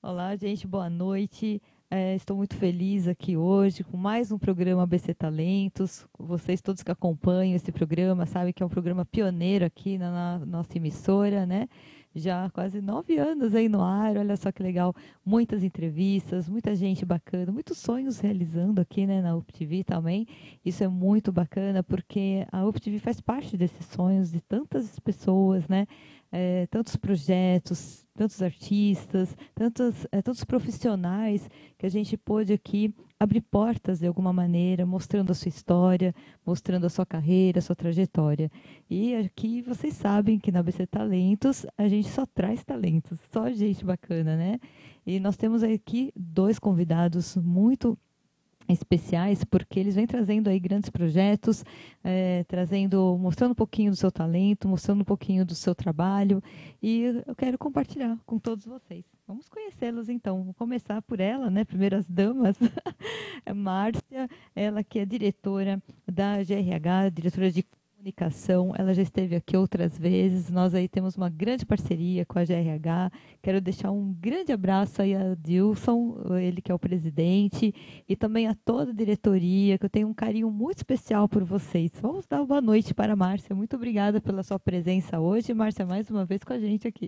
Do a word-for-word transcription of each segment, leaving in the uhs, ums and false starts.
Olá, gente, boa noite. Eh, estou muito feliz aqui hoje com mais um programa A B C Talentos. Vocês todos que acompanham esse programa sabem que é um programa pioneiro aqui na, na nossa emissora, né? Já há quase nove anos aí no ar, olha só que legal. Muitas entrevistas, muita gente bacana, muitos sonhos realizando aqui, né, na U P T V também. Isso é muito bacana porque a U P T V faz parte desses sonhos de tantas pessoas, né? Eh, tantos projetos, tantos artistas, tantos, eh, tantos profissionais que a gente pôde aqui abrir portas de alguma maneira, mostrando a sua história, mostrando a sua carreira, a sua trajetória. E aqui vocês sabem que na A B C Talentos a gente só traz talentos, só gente bacana, né? E nós temos aqui dois convidados muito especiais, porque eles vêm trazendo aí grandes projetos, eh, trazendo, mostrando um pouquinho do seu talento, mostrando um pouquinho do seu trabalho, e eu quero compartilhar com todos vocês. Vamos conhecê-los então. Vou começar por ela, né? Primeiras damas, a Márcia, ela que é diretora da G R H, diretora de comunicação. Ela já esteve aqui outras vezes. Nós aí temos uma grande parceria com a G R H. Quero deixar um grande abraço aí a Dilson, ele que é o presidente, e também a toda a diretoria, que eu tenho um carinho muito especial por vocês. Vamos dar uma boa noite para a Márcia. Muito obrigada pela sua presença hoje. Márcia, mais uma vez com a gente aqui.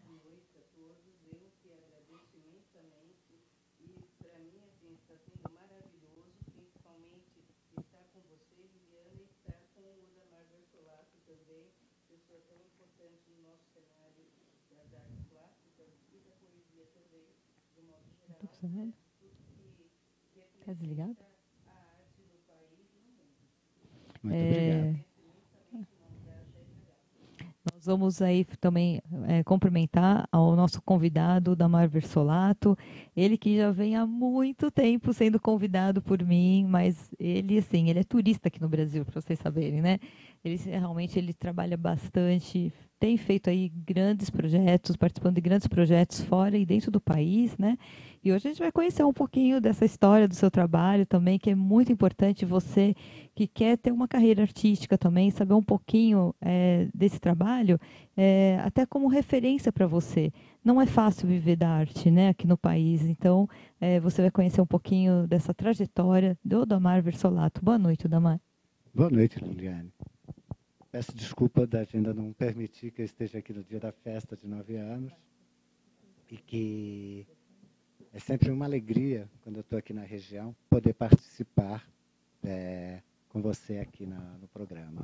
Tá funcionando? Tá desligado? Muito É, obrigado. Nós vamos aí também é, cumprimentar ao nosso convidado, Damar Versolato, ele que já vem há muito tempo sendo convidado por mim, mas ele, assim, ele é turista aqui no Brasil, para vocês saberem, né? Ele realmente ele trabalha bastante, tem feito aí grandes projetos, participando de grandes projetos fora e dentro do país, né? E hoje a gente vai conhecer um pouquinho dessa história do seu trabalho também, que é muito importante você que quer ter uma carreira artística também, saber um pouquinho é, desse trabalho, é, até como referência para você. Não é fácil viver da arte, né, aqui no país. Então, é, você vai conhecer um pouquinho dessa trajetória do Damar Versolato. Boa noite, Damar. Boa noite, Liliane. Peço desculpa da agenda não permitir que eu esteja aqui no dia da festa de nove anos e que é sempre uma alegria, quando eu estou aqui na região, poder participar é, com você aqui na, no programa.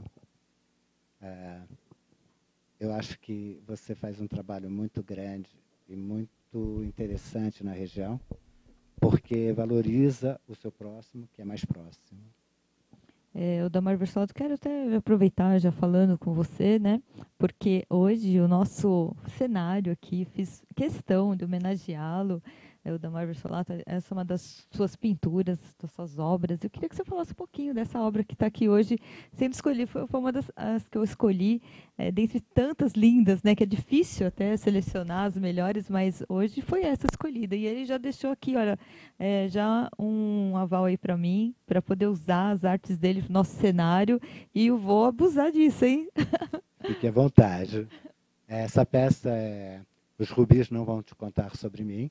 É, eu acho que você faz um trabalho muito grande e muito interessante na região, porque valoriza o seu próximo, que é mais próximo. É, o Damar Versolato, quero até aproveitar já falando com você, né? Porque hoje o nosso cenário aqui, fiz questão de homenageá-lo. É, o Damar Versolato, essa é uma das suas pinturas, das suas obras. Eu queria que você falasse um pouquinho dessa obra que está aqui hoje sendo escolhida. Foi, foi uma das as que eu escolhi, é, dentre tantas lindas, né? Que é difícil até selecionar as melhores, mas hoje foi essa escolhida. E ele já deixou aqui, olha, é, já um aval aí para mim, para poder usar as artes dele no nosso cenário, e eu vou abusar disso, hein? Fique à vontade. Essa peça, é, os rubis não vão te contar sobre mim,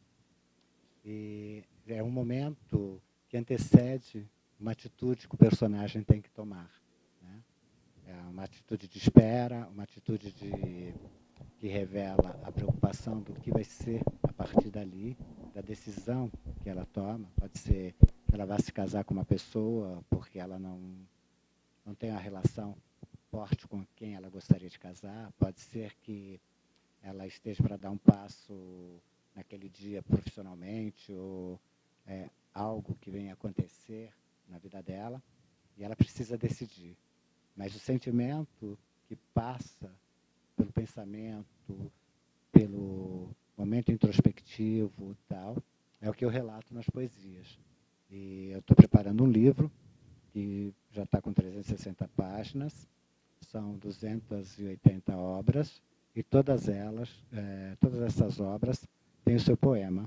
e é um momento que antecede uma atitude que o personagem tem que tomar, né? É uma atitude de espera, uma atitude de, que revela a preocupação do que vai ser a partir dali, da decisão que ela toma. Pode ser que ela vá se casar com uma pessoa porque ela não, não tem a relação forte com quem ela gostaria de casar. Pode ser que ela esteja para dar um passo naquele dia profissionalmente, ou é, algo que venha acontecer na vida dela, e ela precisa decidir. Mas o sentimento que passa pelo pensamento, pelo momento introspectivo e tal, é o que eu relato nas poesias. E eu estou preparando um livro que já está com trezentas e sessenta páginas, são duzentas e oitenta obras, e todas elas, é, todas essas obras têm o seu poema.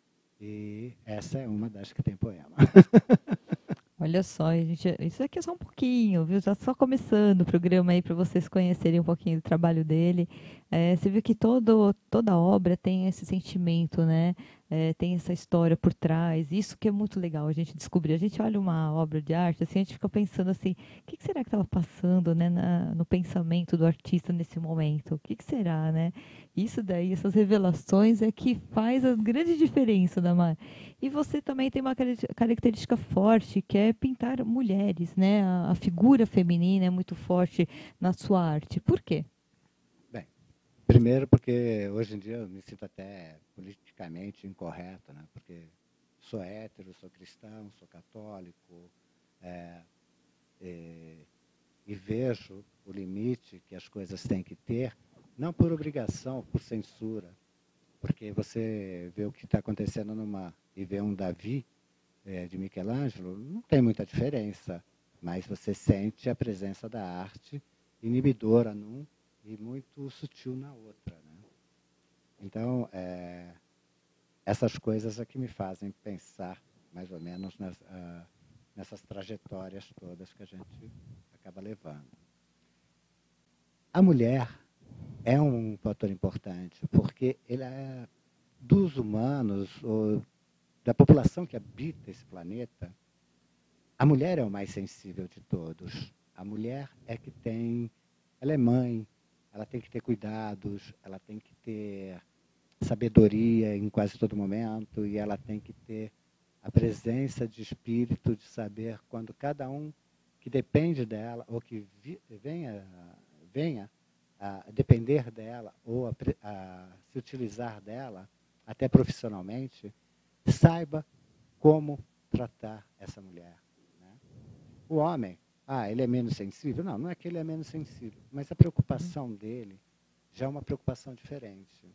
E essa é uma das que tem poema. Olha só, gente, isso aqui é só um pouquinho, viu? Já só começando o programa aí para vocês conhecerem um pouquinho do trabalho dele. É, você viu que todo, toda obra tem esse sentimento, né? é, tem essa história por trás. Isso que é muito legal a gente descobrir. A gente olha uma obra de arte, assim, a gente fica pensando assim, o que, que será que estava passando, né, na, no pensamento do artista nesse momento? O que, que será, né? Isso daí, essas revelações é que faz a grande diferença, Damar. E você também tem uma característica forte, que é pintar mulheres, né? A, a figura feminina é muito forte na sua arte. Por quê? Bem, primeiro porque hoje em dia eu me sinto até politicamente incorreto, né? Porque sou hétero, sou cristão, sou católico, é, é, e vejo o limite que as coisas têm que ter, não por obrigação, por censura, porque você vê o que está acontecendo numa e vê um Davi é, de Michelangelo, não tem muita diferença, mas você sente a presença da arte inibidora num e muito sutil na outra, né? Então, é, essas coisas é que me fazem pensar mais ou menos nas, uh, nessas trajetórias todas que a gente acaba levando. A mulher é um fator importante, porque ele é, dos humanos, ou da população que habita esse planeta, a mulher é o mais sensível de todos. A mulher é que tem, ela é mãe, ela tem que ter cuidados, ela tem que ter sabedoria em quase todo momento, e ela tem que ter a presença de espírito de saber quando cada um que depende dela, ou que vi, venha, venha a depender dela, ou a, a se utilizar dela, até profissionalmente, saiba como tratar essa mulher. Né? O homem, ah, ele é menos sensível? Não, não é que ele é menos sensível, mas a preocupação dele já é uma preocupação diferente.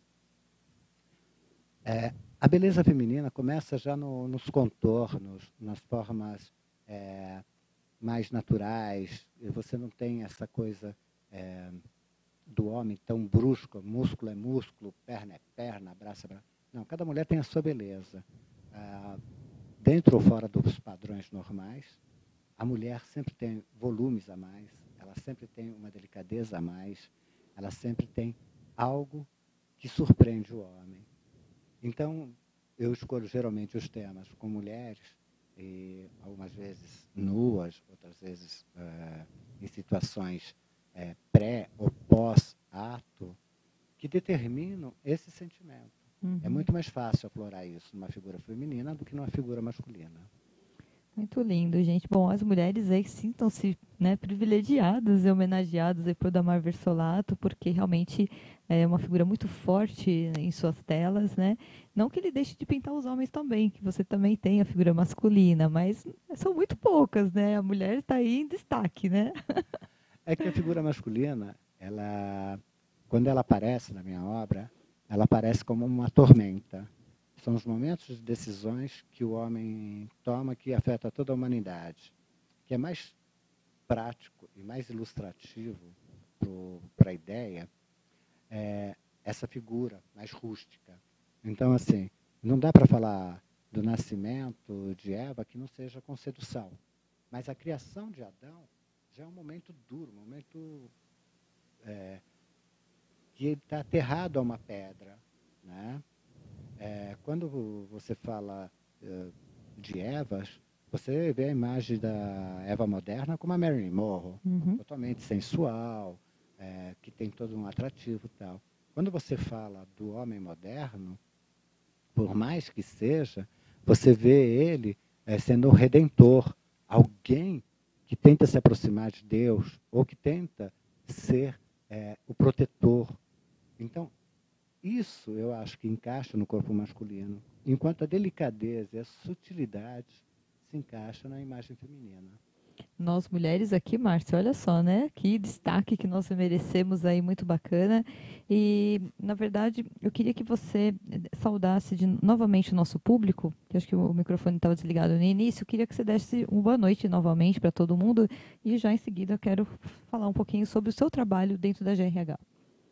É, a beleza feminina começa já no, nos contornos, nas formas é, mais naturais. E você não tem essa coisa é, do homem tão brusco, músculo é músculo, perna é perna, braço é braço. Não, cada mulher tem a sua beleza. Ah, dentro ou fora dos padrões normais, a mulher sempre tem volumes a mais, ela sempre tem uma delicadeza a mais, ela sempre tem algo que surpreende o homem. Então, eu escolho geralmente os temas com mulheres, e algumas vezes nuas, outras vezes uh, em situações uh, pré ou pós-ato, que determinam esse sentimento. Uhum. É muito mais fácil aflorar isso numa figura feminina do que numa figura masculina. Muito lindo, gente. Bom, as mulheres aí sintam-se, né, privilegiadas e homenageadas aí por Damar Versolato, porque realmente é uma figura muito forte em suas telas, né? Não que ele deixe de pintar os homens também, que você também tem a figura masculina, mas são muito poucas, né? A mulher está aí em destaque, né? É que a figura masculina, ela, quando ela aparece na minha obra, ela aparece como uma tormenta. São os momentos de decisões que o homem toma que afeta toda a humanidade, que é mais prático e mais ilustrativo para a ideia, é essa figura mais rústica. Então, assim, não dá para falar do nascimento de Eva que não seja com sedução, mas a criação de Adão já é um momento duro, um momento é, que ele está aterrado a uma pedra, né? É, quando você fala uh, de Evas, você vê a imagem da Eva moderna como a Marilyn Monroe, uhum. totalmente sensual, é, que tem todo um atrativo e tal. Quando você fala do homem moderno, por mais que seja, você vê ele é, sendo um redentor, alguém que tenta se aproximar de Deus ou que tenta ser é, o protetor. Então, isso eu acho que encaixa no corpo masculino, enquanto a delicadeza e a sutilidade se encaixam na imagem feminina. Nós mulheres aqui, Márcia, olha só, né? Que destaque que nós merecemos aí, muito bacana. E, na verdade, eu queria que você saudasse de, novamente o nosso público, que acho que o microfone estava desligado no início. Eu queria que você desse uma boa noite novamente para todo mundo e já em seguida eu quero falar um pouquinho sobre o seu trabalho dentro da G R H.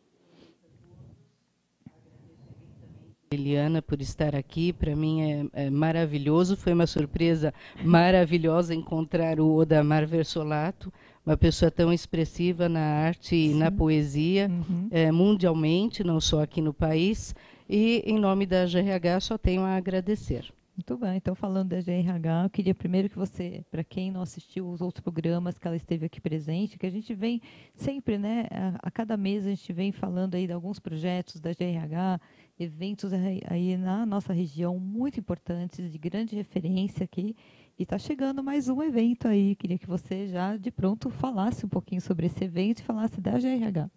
Eliana, por estar aqui, para mim é, é maravilhoso, foi uma surpresa maravilhosa encontrar o Odamar Versolato, uma pessoa tão expressiva na arte e Sim. na poesia, uhum. é, mundialmente, não só aqui no país, E, em nome da G R H, só tenho a agradecer. Muito bem, então falando da G R H, eu queria primeiro que você, para quem não assistiu os outros programas que ela esteve aqui presente, que a gente vem sempre, né, a, a cada mês a gente vem falando aí de alguns projetos da G R H, eventos aí, aí na nossa região muito importantes, de grande referência aqui, e está chegando mais um evento aí, queria que você já de pronto falasse um pouquinho sobre esse evento e falasse da G R H.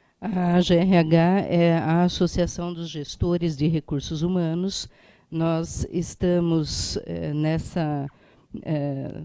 A G R H é a Associação dos Gestores de Recursos Humanos. Nós estamos eh, nessa eh,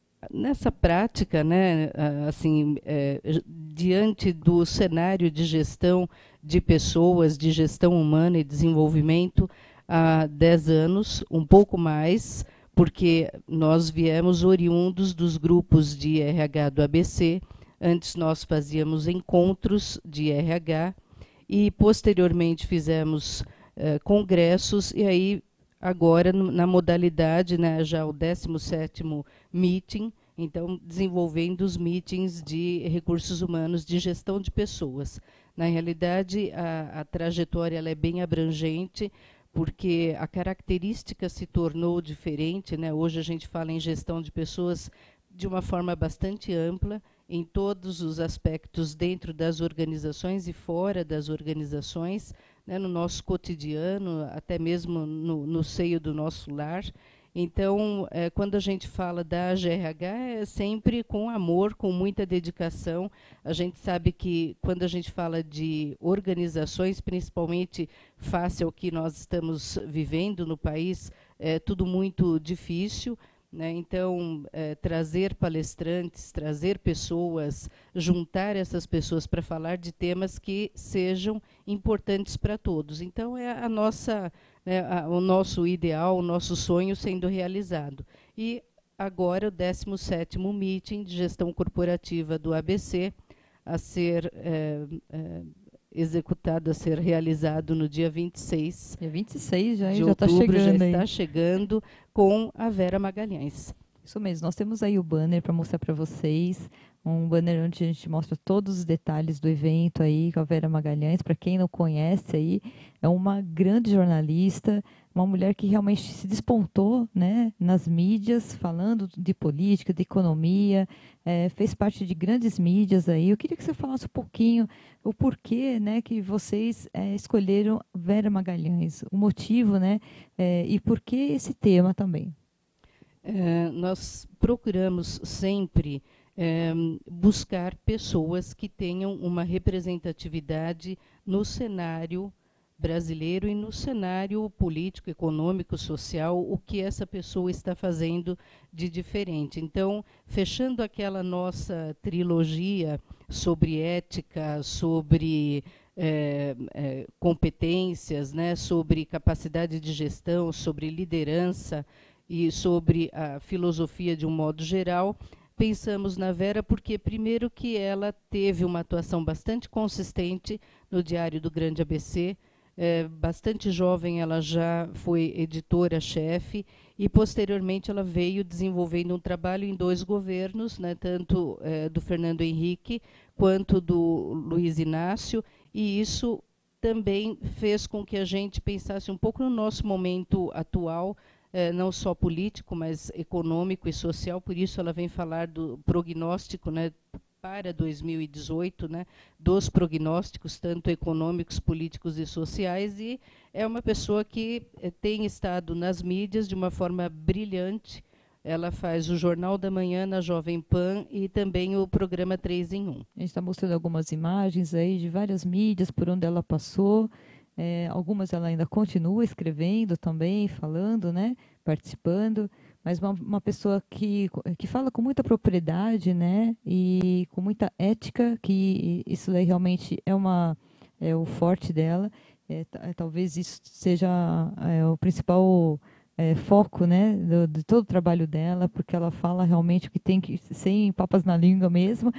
nessa prática, né, assim, eh, diante do cenário de gestão de pessoas, de gestão humana e desenvolvimento há dez anos, um pouco mais, porque nós viemos oriundos dos grupos de R H do A B C. Antes nós fazíamos encontros de R H e posteriormente fizemos eh, congressos, e aí agora na modalidade, né, já o décimo sétimo meeting, então desenvolvendo os meetings de recursos humanos, de gestão de pessoas. Na realidade, a, a trajetória ela é bem abrangente, porque a característica se tornou diferente, né? Hoje a gente fala em gestão de pessoas de uma forma bastante ampla, em todos os aspectos, dentro das organizações e fora das organizações, né, no nosso cotidiano, até mesmo no, no seio do nosso lar. Então, é, quando a gente fala da G R H, é sempre com amor, com muita dedicação. A gente sabe que, quando a gente fala de organizações, principalmente face ao que nós estamos vivendo no país, é tudo muito difícil. Né? Então, é, trazer palestrantes, trazer pessoas, juntar essas pessoas para falar de temas que sejam importantes para todos. Então, é a nossa, né, a, o nosso ideal, o nosso sonho sendo realizado. E agora o décimo sétimo meeting de gestão corporativa do A B C, a ser é, é, executado, a ser realizado no dia vinte e seis. Dia vinte e seis já, de já está outubro, chegando já aí. está chegando com a Vera Magalhães. Isso mesmo, nós temos aí o banner para mostrar para vocês, um banner onde a gente mostra todos os detalhes do evento aí com a Vera Magalhães. Para quem não conhece aí, é uma grande jornalista, uma mulher que realmente se despontou, né, nas mídias, falando de política, de economia, é, fez parte de grandes mídias aí. Eu queria que você falasse um pouquinho o porquê, né, que vocês é, escolheram Vera Magalhães, o motivo, né, é, e por que esse tema também. É, nós procuramos sempre é, buscar pessoas que tenham uma representatividade no cenário brasileiro e no cenário político, econômico, social, o que essa pessoa está fazendo de diferente. Então, fechando aquela nossa trilogia sobre ética, sobre é, é, competências, né, sobre capacidade de gestão, sobre liderança e sobre a filosofia de um modo geral, pensamos na Vera porque, primeiro, que ela teve uma atuação bastante consistente no Diário do Grande A B C. É, bastante jovem, ela já foi editora-chefe e, posteriormente, ela veio desenvolvendo um trabalho em dois governos, né, tanto é, do Fernando Henrique quanto do Luiz Inácio, e isso também fez com que a gente pensasse um pouco no nosso momento atual, é, não só político, mas econômico e social. Por isso ela vem falar do prognóstico, né, para dois mil e dezoito, né, dos prognósticos, tanto econômicos, políticos e sociais, e é uma pessoa que eh, tem estado nas mídias de uma forma brilhante. Ela faz o Jornal da Manhã na Jovem Pan e também o programa três em um. A gente está mostrando algumas imagens aí de várias mídias por onde ela passou. É, algumas ela ainda continua escrevendo também, falando, né, participando. Mas uma, uma pessoa que, que fala com muita propriedade, né, e com muita ética, que isso daí realmente é, uma, é o forte dela. É, talvez isso seja é, o principal é, foco, né, do, de todo o trabalho dela, porque ela fala realmente o que tem que, sem papas na língua mesmo.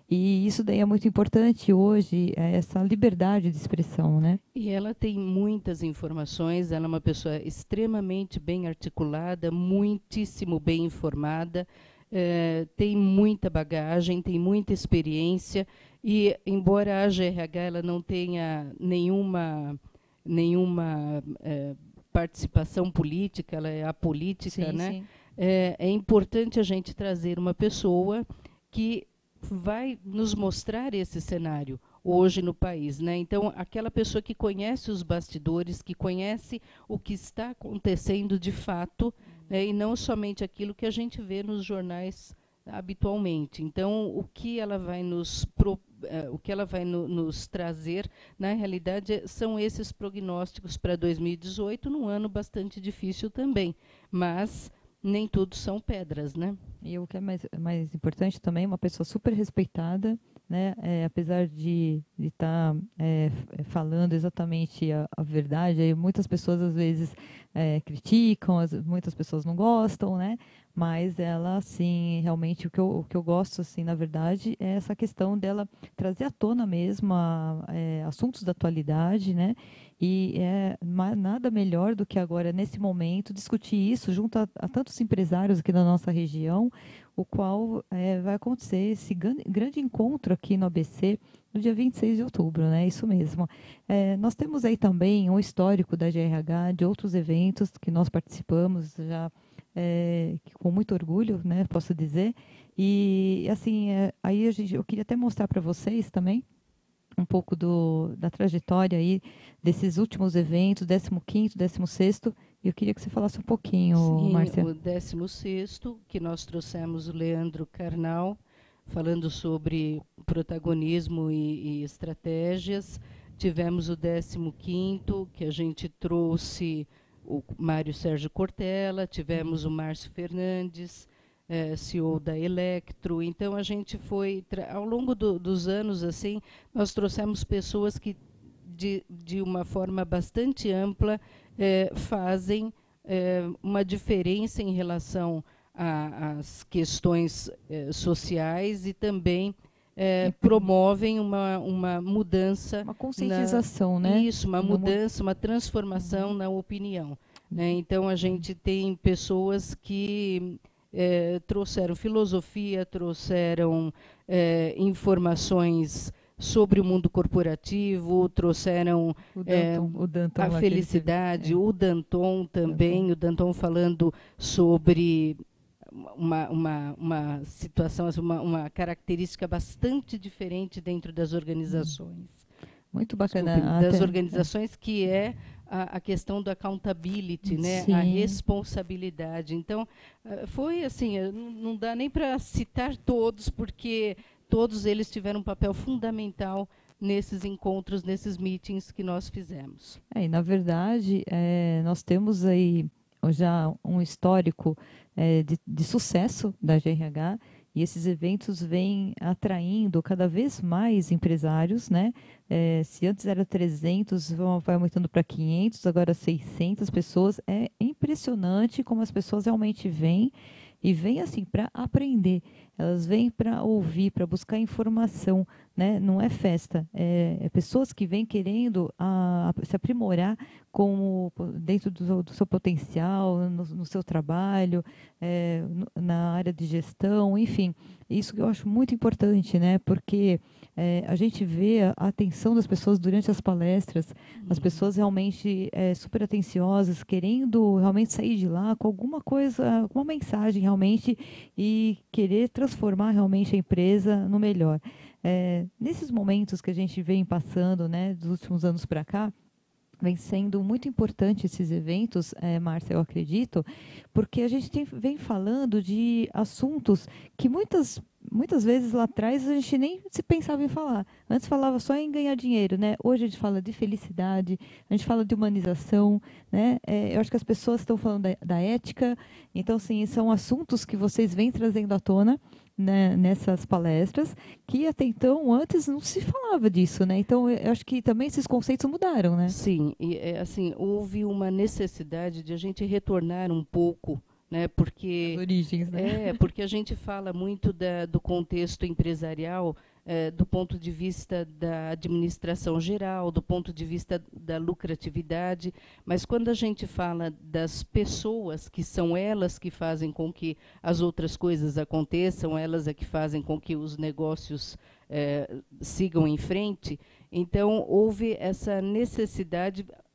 E isso daí é muito importante hoje, é essa liberdade de expressão, né? E ela tem muitas informações, ela é uma pessoa extremamente bem articulada, muitíssimo bem informada, eh, tem muita bagagem, tem muita experiência, e embora a G R H ela não tenha nenhuma nenhuma é, participação política, ela é apolítica, Sim, né? sim. É, é importante a gente trazer uma pessoa que vai nos mostrar esse cenário hoje no país, né? Então, aquela pessoa que conhece os bastidores, que conhece o que está acontecendo de fato, né? E não somente aquilo que a gente vê nos jornais habitualmente. Então, o que ela vai nos pro, uh, o que ela vai no, nos trazer, na realidade, são esses prognósticos para dois mil e dezoito, num ano bastante difícil também, mas nem tudo são pedras, né? E o que é mais, mais importante também, uma pessoa super respeitada, né? É, apesar de estar é, falando exatamente a, a verdade, aí muitas pessoas às vezes é, criticam, as, muitas pessoas não gostam, né? Mas ela, assim, realmente o que, eu, o que eu gosto, assim, na verdade, é essa questão dela trazer à tona mesmo a, é, assuntos da atualidade, né? E é ma- nada melhor do que agora, nesse momento, discutir isso junto a, a tantos empresários aqui da nossa região, o qual é, vai acontecer esse gran- grande encontro aqui no A B C no dia vinte e seis de outubro, né? Isso mesmo. É, nós temos aí também um histórico da G R H, de outros eventos que nós participamos já é, que com muito orgulho, né? Posso dizer. E, assim, é, aí a gente, eu queria até mostrar para vocês também um pouco do, da trajetória aí desses últimos eventos, décimo quinto, décimo sexto, e eu queria que você falasse um pouquinho, Sim, Márcia. o décimo sexto, que nós trouxemos o Leandro Carnal, falando sobre protagonismo e, e estratégias. Tivemos o décimo quinto, que a gente trouxe o Mário Sérgio Cortella, tivemos o Márcio Fernandes, eh, C E O da Electro. Então, a gente foi, ao longo do, dos anos, assim, nós trouxemos pessoas que, de, de uma forma bastante ampla, eh, fazem eh, uma diferença em relação às questões eh, sociais e também eh, promovem uma, uma mudança, uma conscientização, na, né? Isso, uma Uma mudança, uma transformação uhum. na opinião. Né? Então, a gente tem pessoas que eh, trouxeram filosofia, trouxeram eh, informações sobre o mundo corporativo, trouxeram o Danton, eh, o Danton a felicidade, é. o Danton também, Danton. o Danton falando sobre uma, uma, uma situação, uma, uma característica bastante diferente dentro das organizações. Muito bacana. Desculpe, das organizações, é. que é a, a questão do accountability, né? A responsabilidade. Então, foi assim, não dá nem para citar todos, porque todos eles tiveram um papel fundamental nesses encontros, nesses meetings que nós fizemos. É, e, na verdade, é, nós temos aí já um histórico é, de, de sucesso da G R H, e esses eventos vêm atraindo cada vez mais empresários, né? É, se antes era trezentos, vai aumentando para quinhentos, agora seiscentas pessoas. É impressionante como as pessoas realmente vêm, e vêm assim para aprender. Elas vêm para ouvir, para buscar informação, né? Não é festa, é, é pessoas que vêm querendo a, a, se aprimorar como, dentro do, do seu potencial, no, no seu trabalho, é, no, na área de gestão, enfim. Isso que eu acho muito importante, né? Porque é, a gente vê a, a atenção das pessoas durante as palestras, uhum. as pessoas realmente é, super atenciosas, querendo realmente sair de lá com alguma coisa, alguma mensagem realmente, e querer transformar realmente a empresa no melhor. É, nesses momentos que a gente vem passando, né, dos últimos anos para cá, vem sendo muito importante esses eventos, é, Márcia, eu acredito, porque a gente tem, vem falando de assuntos que muitas, muitas vezes lá atrás a gente nem se pensava em falar. Antes falava só em ganhar dinheiro, né? Hoje a gente fala de felicidade, a gente fala de humanização, né? É, eu acho que as pessoas estão falando da, da ética. Então, assim, são assuntos que vocês vêm trazendo à tona, né, nessas palestras, que até então, antes, não se falava disso, né? Então, eu acho que também esses conceitos mudaram, né? Sim, e, assim, houve uma necessidade de a gente retornar um pouco, né? Porque, as origens, né? É, porque a gente fala muito da, do contexto empresarial, é, do ponto de vista da administração geral, do ponto de vista da lucratividade, mas quando a gente fala das pessoas, que são elas que fazem com que as outras coisas aconteçam, elas é que fazem com que os negócios é, sigam em frente, então houve essa necessidade,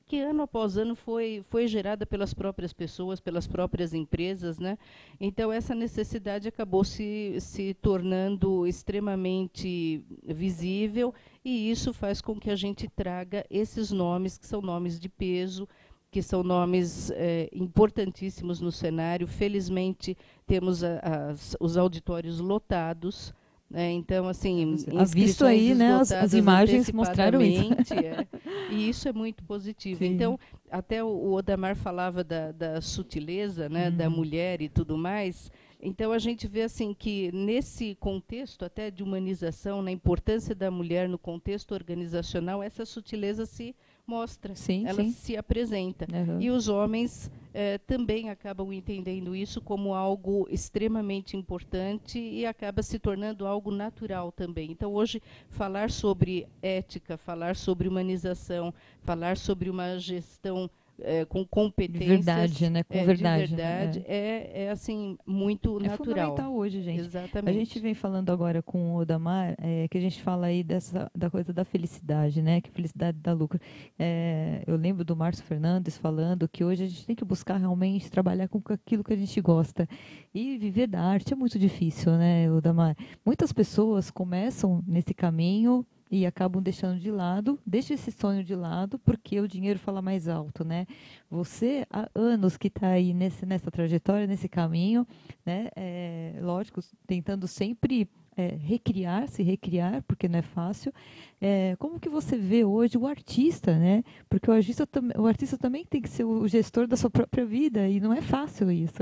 que ano após ano foi, foi gerada pelas próprias pessoas, pelas próprias empresas, né? Então, essa necessidade acabou se, se tornando extremamente visível, e isso faz com que a gente traga esses nomes, que são nomes de peso, que são nomes eh, importantíssimos no cenário. Felizmente, temos a, as, os auditórios lotados. É, então, assim, há visto aí, né, as, as imagens mostraram isso. É, e isso é muito positivo. Sim. Então, até o, o Odamar falava da, da sutileza, né, hum. da mulher e tudo mais. Então, a gente vê assim que, nesse contexto até de humanização, na importância da mulher no contexto organizacional, essa sutileza se mostra, sim, ela sim. se apresenta. Uhum. E os homens eh, também acabam entendendo isso como algo extremamente importante e acaba se tornando algo natural também. Então, hoje, falar sobre ética, falar sobre humanização, falar sobre uma gestão É, com competências, de verdade, né? Com é, verdade, de verdade, né? é. É, é assim muito é natural. É fundamental hoje, gente. Exatamente. A gente vem falando agora com o Odamar, é, que a gente fala aí dessa da coisa da felicidade, né? Que felicidade dá lucro. É, eu lembro do Márcio Fernandes falando que hoje a gente tem que buscar realmente trabalhar com aquilo que a gente gosta. E viver da arte é muito difícil, né, Odamar? Muitas pessoas começam nesse caminho e acabam deixando de lado, deixa esse sonho de lado, porque o dinheiro fala mais alto, né? Você, há anos que está aí nesse, nessa trajetória, nesse caminho, né? É, lógico, tentando sempre é, recriar, se recriar, porque não é fácil. É, como que você vê hoje o artista, né? Porque o artista, o artista também tem que ser o gestor da sua própria vida, e não é fácil isso.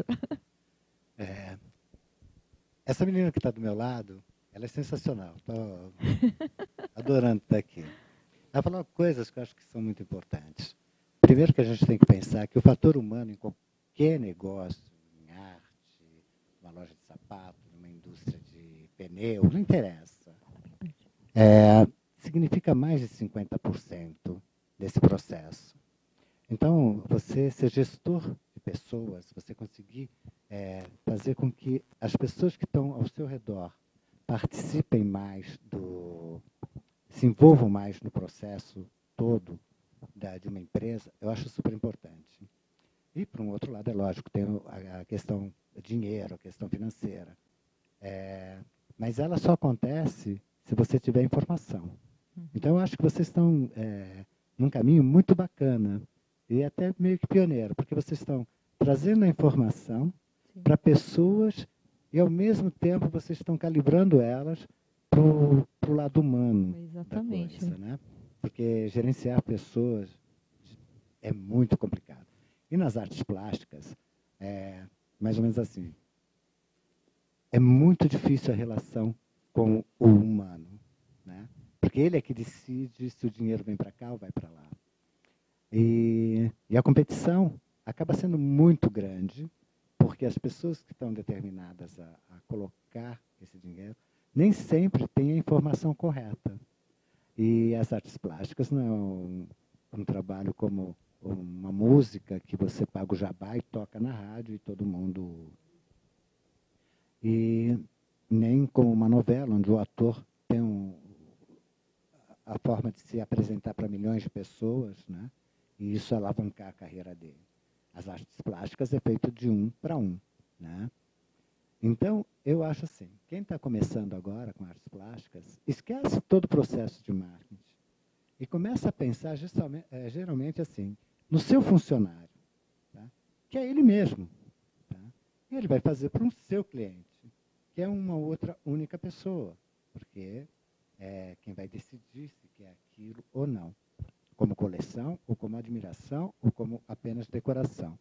É, essa menina que está do meu lado, ela é sensacional. Estou adorando estar aqui. Ela falou coisas que eu acho que são muito importantes. Primeiro que a gente tem que pensar que o fator humano em qualquer negócio, em arte, numa loja de sapato, numa indústria de pneu, não interessa. É, significa mais de cinquenta por cento desse processo. Então, você ser gestor de pessoas, você conseguir é, fazer com que as pessoas que estão ao seu redor participem mais do... se envolvam mais no processo todo da, de uma empresa, eu acho super importante. E, por um outro lado, é lógico, tem a, a questão do dinheiro, a questão financeira. É, mas ela só acontece se você tiver informação. Então, eu acho que vocês estão é, num caminho muito bacana e até meio que pioneiro, porque vocês estão trazendo a informação para pessoas e, ao mesmo tempo, vocês estão calibrando elas para o lado humano. Exatamente. Da coisa, né? Porque gerenciar pessoas é muito complicado. E nas artes plásticas, é mais ou menos assim. É muito difícil a relação com o humano, né? Porque ele é que decide se o dinheiro vem para cá ou vai para lá. E, e a competição acaba sendo muito grande, porque as pessoas que estão determinadas a, a colocar esse dinheiro nem sempre têm a informação correta. E as artes plásticas não é um, um trabalho como uma música que você paga o jabá e toca na rádio e todo mundo... E nem como uma novela, onde o ator tem um, a forma de se apresentar para milhões de pessoas, né? E isso alavancar a carreira dele. As artes plásticas é feito de um para um, né? Então, eu acho assim, quem está começando agora com artes plásticas, esquece todo o processo de marketing e começa a pensar geralmente, é, geralmente assim, no seu funcionário, tá? Que é ele mesmo. Tá? E ele vai fazer para um seu cliente, que é uma outra única pessoa, porque é quem vai decidir se quer aquilo ou não, como coleção, ou como admiração, ou como apenas decoração.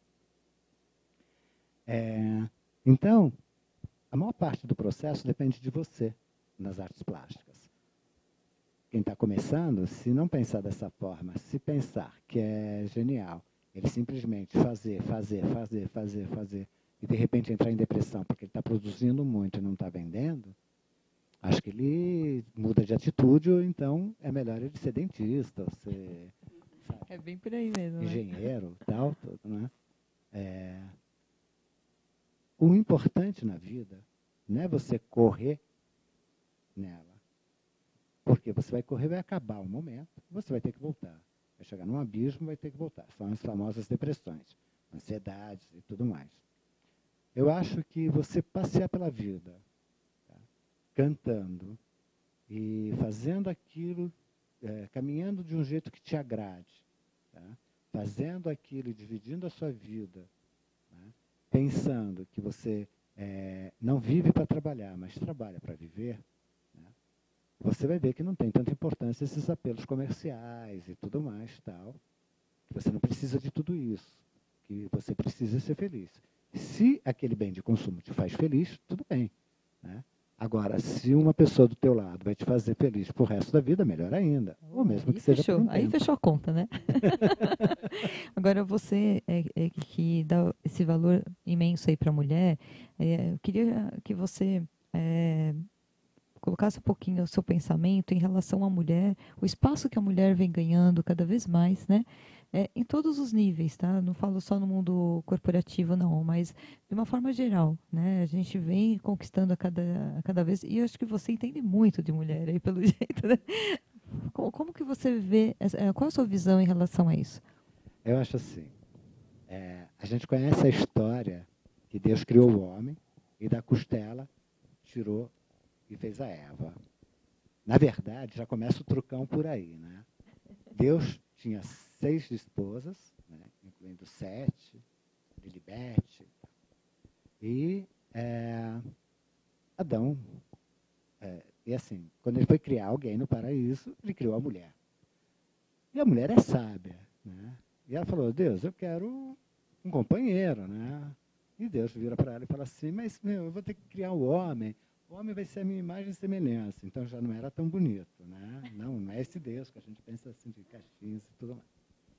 É, então, a maior parte do processo depende de você nas artes plásticas. Quem está começando, se não pensar dessa forma, se pensar que é genial, ele simplesmente fazer, fazer, fazer, fazer, fazer, e de repente entrar em depressão porque ele está produzindo muito e não está vendendo, acho que ele muda de atitude, ou então é melhor ele ser dentista, ou ser, sabe, é bem por aí mesmo, engenheiro, né? tal, tudo, né? É, o importante na vida não é você correr nela, porque você vai correr, vai acabar o momento, você vai ter que voltar. vai chegar num abismo, vai ter que voltar. São as famosas depressões, ansiedades e tudo mais. Eu acho que você passear pela vida, tá, cantando e fazendo aquilo, é, caminhando de um jeito que te agrade, tá, fazendo aquilo e dividindo a sua vida, tá, pensando que você é, não vive para trabalhar, mas trabalha para viver, né, você vai ver que não tem tanta importância esses apelos comerciais e tudo mais, tal, que você não precisa de tudo isso, que você precisa ser feliz. Se aquele bem de consumo te faz feliz, tudo bem, né? Agora, se uma pessoa do teu lado vai te fazer feliz pro resto da vida, melhor ainda. Ou mesmo aí que seja fechou, por um aí tempo. fechou a conta, né? Agora, você é, é, que dá esse valor imenso aí para a mulher, é, eu queria que você é, colocasse um pouquinho o seu pensamento em relação à mulher, o espaço que a mulher vem ganhando cada vez mais, né? É, em todos os níveis, tá? Não falo só no mundo corporativo, não, mas de uma forma geral, né? A gente vem conquistando a cada, a cada vez, e eu acho que você entende muito de mulher aí, pelo jeito, né? Como, como que você vê, qual é a sua visão em relação a isso? Eu acho assim, é, a gente conhece a história que Deus criou o homem e da costela tirou e fez a Eva. Na verdade, já começa o trucão por aí, né? Deus tinha seis esposas, né, incluindo sete, Lilibete, e é, Adão, é, e assim, quando ele foi criar alguém no paraíso, ele criou a mulher. E a mulher é sábia, né? E ela falou, Deus, eu quero um companheiro, né? E Deus vira para ela e fala assim, mas meu, eu vou ter que criar o homem, o homem vai ser a minha imagem e semelhança. Então já não era tão bonito, né? Não, não é esse Deus que a gente pensa assim de caixinhas e tudo mais.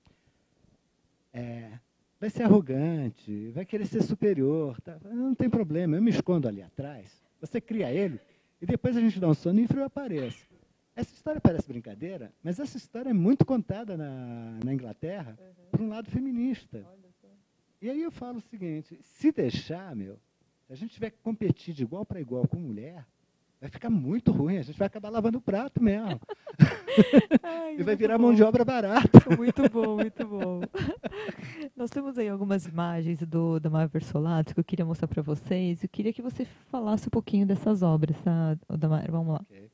É, vai ser arrogante, vai querer ser superior, tá? Não tem problema, eu me escondo ali atrás, você cria ele e depois a gente dá um sonífero e eu apareço. Essa história parece brincadeira, mas essa história é muito contada na, na Inglaterra, uhum, por um lado feminista. E aí eu falo o seguinte, se deixar, meu, se a gente tiver que competir de igual para igual com mulher, vai ficar muito ruim, a gente vai acabar lavando o prato mesmo. Ai, e vai virar bom. Mão de obra barata. Muito bom, muito bom. Nós temos aí algumas imagens do Damar Versolato que eu queria mostrar para vocês. Eu queria que você falasse um pouquinho dessas obras, tá, Damar? Vamos lá. Okay.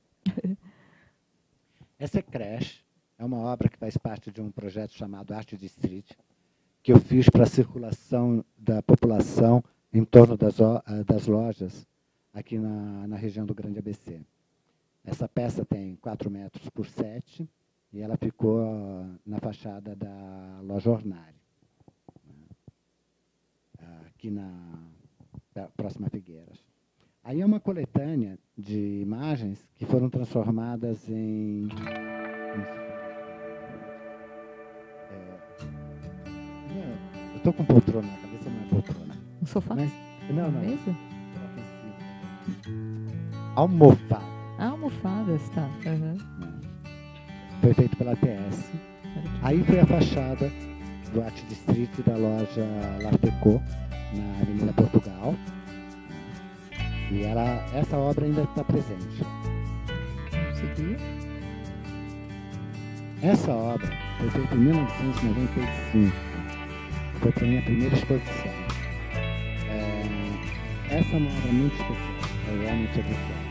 Essa é Crash, é uma obra que faz parte de um projeto chamado Arte de Street, que eu fiz para a circulação da população em torno das, das lojas aqui na, na região do Grande A B C. Essa peça tem quatro metros por sete e ela ficou na fachada da loja Ornari, aqui na próxima a Figueiras. Aí é uma coletânea de imagens que foram transformadas em... É, eu estou com poltrona na cabeça, não é poltrona. Um sofá? Mas, não, não. Mesa? Almofada. Ah, almofadas, tá. Uhum. Foi feito pela T S. Aí foi a fachada do Arte District da loja L'Arteco, na Avenida Portugal. E ela, essa obra ainda está presente. Consegui. Essa obra foi feita em mil novecentos e noventa e cinco. Foi para a minha primeira exposição. É, essa é uma obra muito especial. É realmente especial.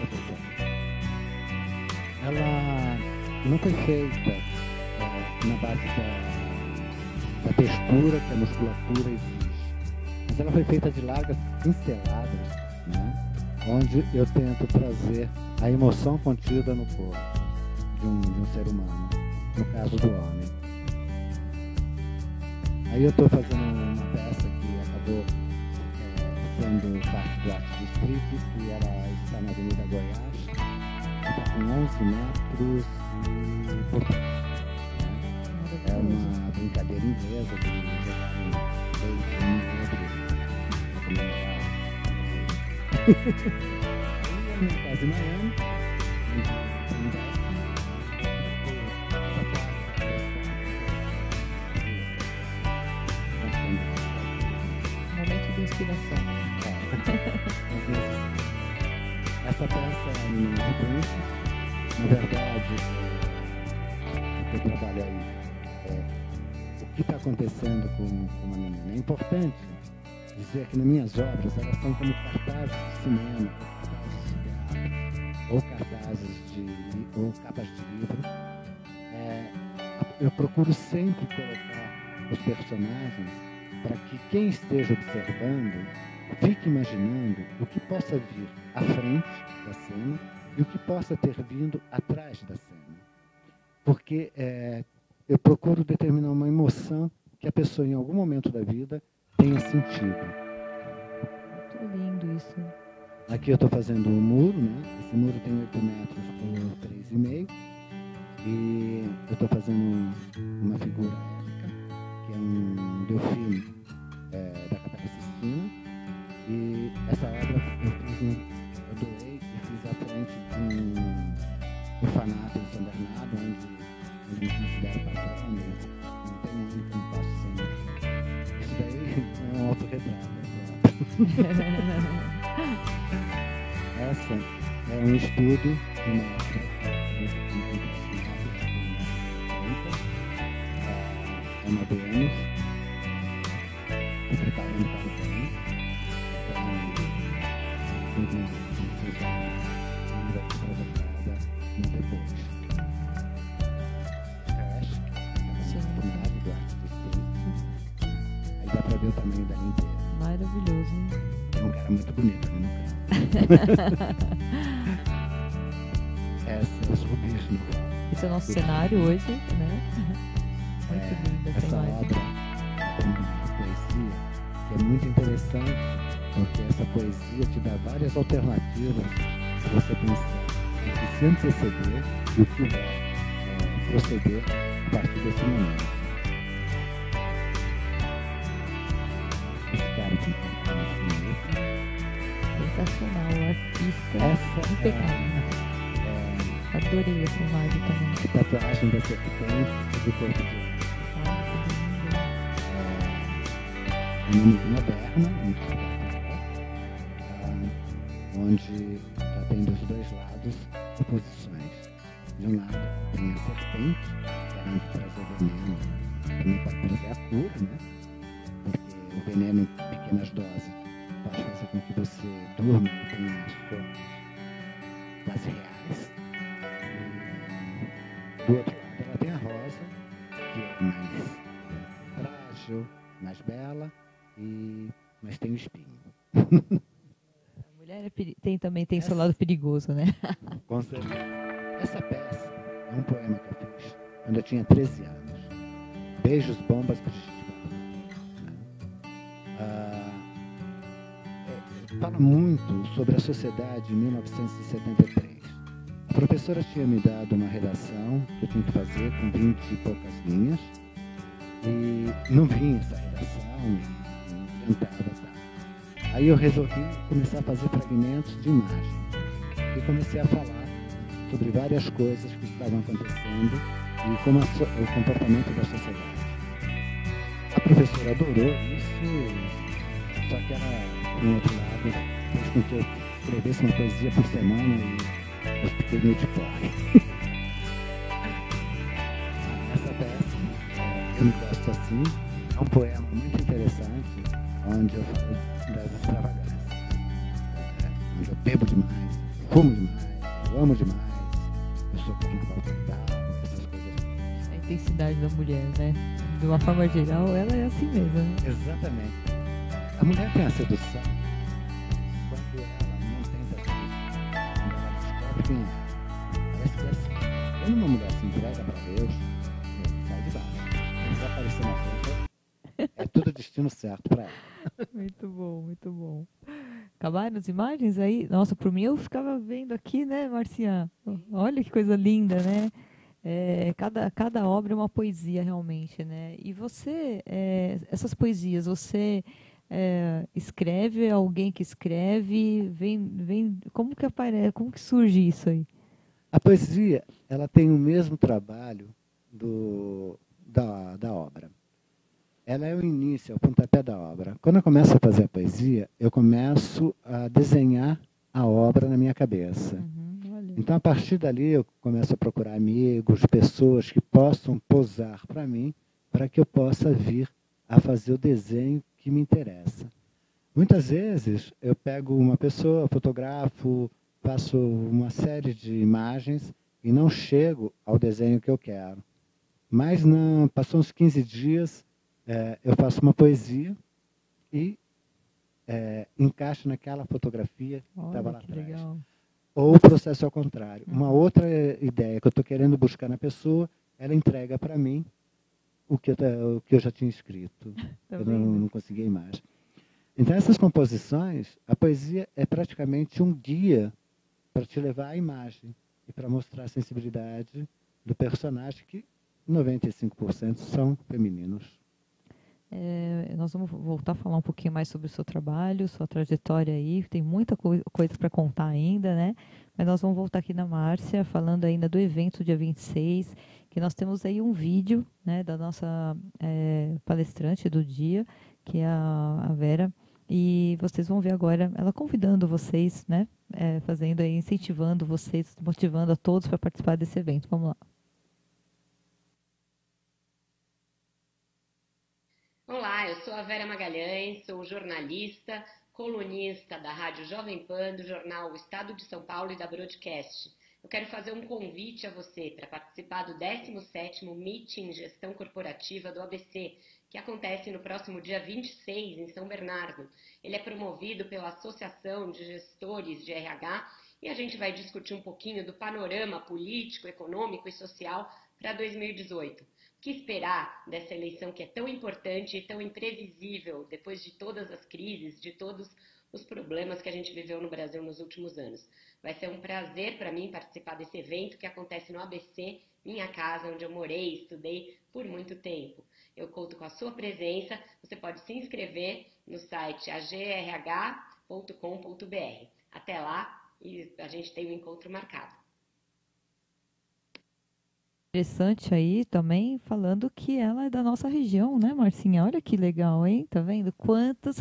Ela não foi feita é, na base da, da textura que a musculatura exige. Mas ela foi feita de largas pinceladas, né, onde eu tento trazer a emoção contida no corpo de um, de um ser humano, no caso do homem. Aí eu estou fazendo uma peça que acabou é, sendo parte do Arte District, e ela está na Avenida Goiás, está com onze metros e portanto, né? É uma brincadeira inglesa de jogar em dois, um, outro. Eu minha casa em Miami, momento de inspiração. Essa peça é a minha referência. Na verdade, eu trabalho aí que está acontecendo com, com uma menina. É importante dizer que nas minhas obras elas são como cartazes de cinema, ou cartazes de teatro, ou cartazes de ou capas de livro. É, eu procuro sempre colocar os personagens para que quem esteja observando fique imaginando o que possa vir à frente da cena e o que possa ter vindo atrás da cena. Porque é, eu procuro determinar uma emoção que a pessoa, em algum momento da vida, tenha sentido. Muito lindo isso. Aqui eu estou fazendo um muro, né? Esse muro tem oito metros por três e meio. E eu estou fazendo uma figura épica, que é um delfino é, da Capela Sistina. E essa obra eu fiz, um, eu doei e fiz à frente de um orfanato em São Bernardo, onde eles me consideram patrão. Não tem um ano que eu não passo sem. Isso daí é um autorretrato. Essa é um estudo de uma obra é uma Vênus se preparando para o bem. Então, tudo vai ser provocada no depois. Crash, que é uma oportunidade do arte do espírito. Aí dá para ver o tamanho da inteira. Maravilhoso, hein? É um cara muito bonito ali no canto. Essa é os rubis no canto. Esse é o nosso cenário hoje, né? Muito é, linda essa essa imagem. obra é uma poesia que é muito interessante, porque essa poesia te dá várias alternativas para você pensar o que se antecedeu e o que vai é, proceder a partir desse momento. Esse cara que está nesse Sensacional, o artista essa impecável. É, Adorei essa imagem também. a tatuagem da serpente do corpo de homem. É uma música moderna, onde ela tem dos dois lados oposições. De um lado tem a serpente, querendo trazer veneno, também pode trazer a cura, né? Porque o veneno em pequenas doses pode fazer com que você durma e tenha sonhos quase reais. E, do outro lado ela tem a rosa, que é mais frágil, mais bela, e, mas tem o espinho. A mulher é peri- tem, também tem Essa- seu lado perigoso, né? Com certeza. Essa peça é um poema que eu fiz quando eu tinha treze anos. Beijos, bombas, Brigitte Bardot. Ah, é, fala muito sobre a sociedade em mil novecentos e setenta e três. A professora tinha me dado uma redação que eu tinha que fazer com vinte e poucas linhas. E não vinha essa redação, e inventava, tá? Aí eu resolvi começar a fazer fragmentos de imagem. E comecei a falar sobre várias coisas que estavam acontecendo e como a so- o comportamento da sociedade. A professora adorou isso, só que ela, por um outro lado, fez com que eu escrevesse uma poesia por semana e eu fiquei meio de fora. Essa peça, eu me gosto assim, é um poema muito interessante, onde eu falo das extravagâncias. É, onde eu bebo demais, fumo demais, eu amo demais, eu sou carnaval total, essas coisas. A intensidade da mulher, né? De uma forma geral, ela é assim mesmo, né? Exatamente. A mulher tem a sedução quando ela não tenta sedução, quando ela descobre quem é. Parece que é assim. Quando uma mulher se entrega para Deus, ele sai de baixo. Se aparecer na frente, é tudo destino certo para ela. Muito bom, muito bom. Acabaram as imagens aí? Nossa, por mim eu ficava vendo aqui, né, Marcinha? Olha que coisa linda, né? É, cada, cada obra é uma poesia realmente, né? E você, é, essas poesias, você é, escreve, alguém que escreve, vem, vem, como que aparece, como que surge isso aí? A poesia, ela tem o mesmo trabalho do, da, da obra. Ela é o início, é o pontapé da obra. Quando eu começo a fazer a poesia, eu começo a desenhar a obra na minha cabeça. Uhum, olha. Então, a partir dali, eu começo a procurar amigos, pessoas que possam posar para mim, para que eu possa vir a fazer o desenho que me interessa. Muitas vezes eu pego uma pessoa, fotografo, faço uma série de imagens e não chego ao desenho que eu quero. Mas não, passou uns quinze dias, é, eu faço uma poesia e é, encaixo naquela fotografia que estava lá atrás. Legal. Ou o processo ao contrário. Uhum. Uma outra ideia que eu estou querendo buscar na pessoa, ela entrega para mim o que, eu, o que eu já tinha escrito. Tá eu não, não consegui a imagem. Então, essas composições, a poesia é praticamente um guia para te levar à imagem e para mostrar a sensibilidade do personagem, que noventa e cinco por cento são femininos. É, nós vamos voltar a falar um pouquinho mais sobre o seu trabalho, sua trajetória aí. Tem muita co coisa para contar ainda, né? Mas nós vamos voltar aqui na Márcia, falando ainda do evento dia vinte e seis, que nós temos aí um vídeo, né, da nossa é, palestrante do dia, que é a, a Vera. E vocês vão ver agora ela convidando vocês, né? É, fazendo aí, incentivando vocês, motivando a todos para participar desse evento. Vamos lá. Olá, eu sou a Vera Magalhães, sou jornalista, colunista da Rádio Jovem Pan, do jornal O Estado de São Paulo e da Broadcast. Eu quero fazer um convite a você para participar do décimo sétimo Meeting Gestão Corporativa do A B C, que acontece no próximo dia vinte e seis, em São Bernardo. Ele é promovido pela Associação de Gestores de R H e a gente vai discutir um pouquinho do panorama político, econômico e social para dois mil e dezoito. O que esperar dessa eleição que é tão importante e tão imprevisível depois de todas as crises, de todos os problemas que a gente viveu no Brasil nos últimos anos? Vai ser um prazer para mim participar desse evento que acontece no A B C, minha casa, onde eu morei e estudei por muito tempo. Eu conto com a sua presença. Você pode se inscrever no site a g r h ponto com ponto b r. Até lá e a gente tem um encontro marcado. Interessante aí também, falando que ela é da nossa região, né, Marcinha? Olha que legal, hein? Tá vendo? Quantos,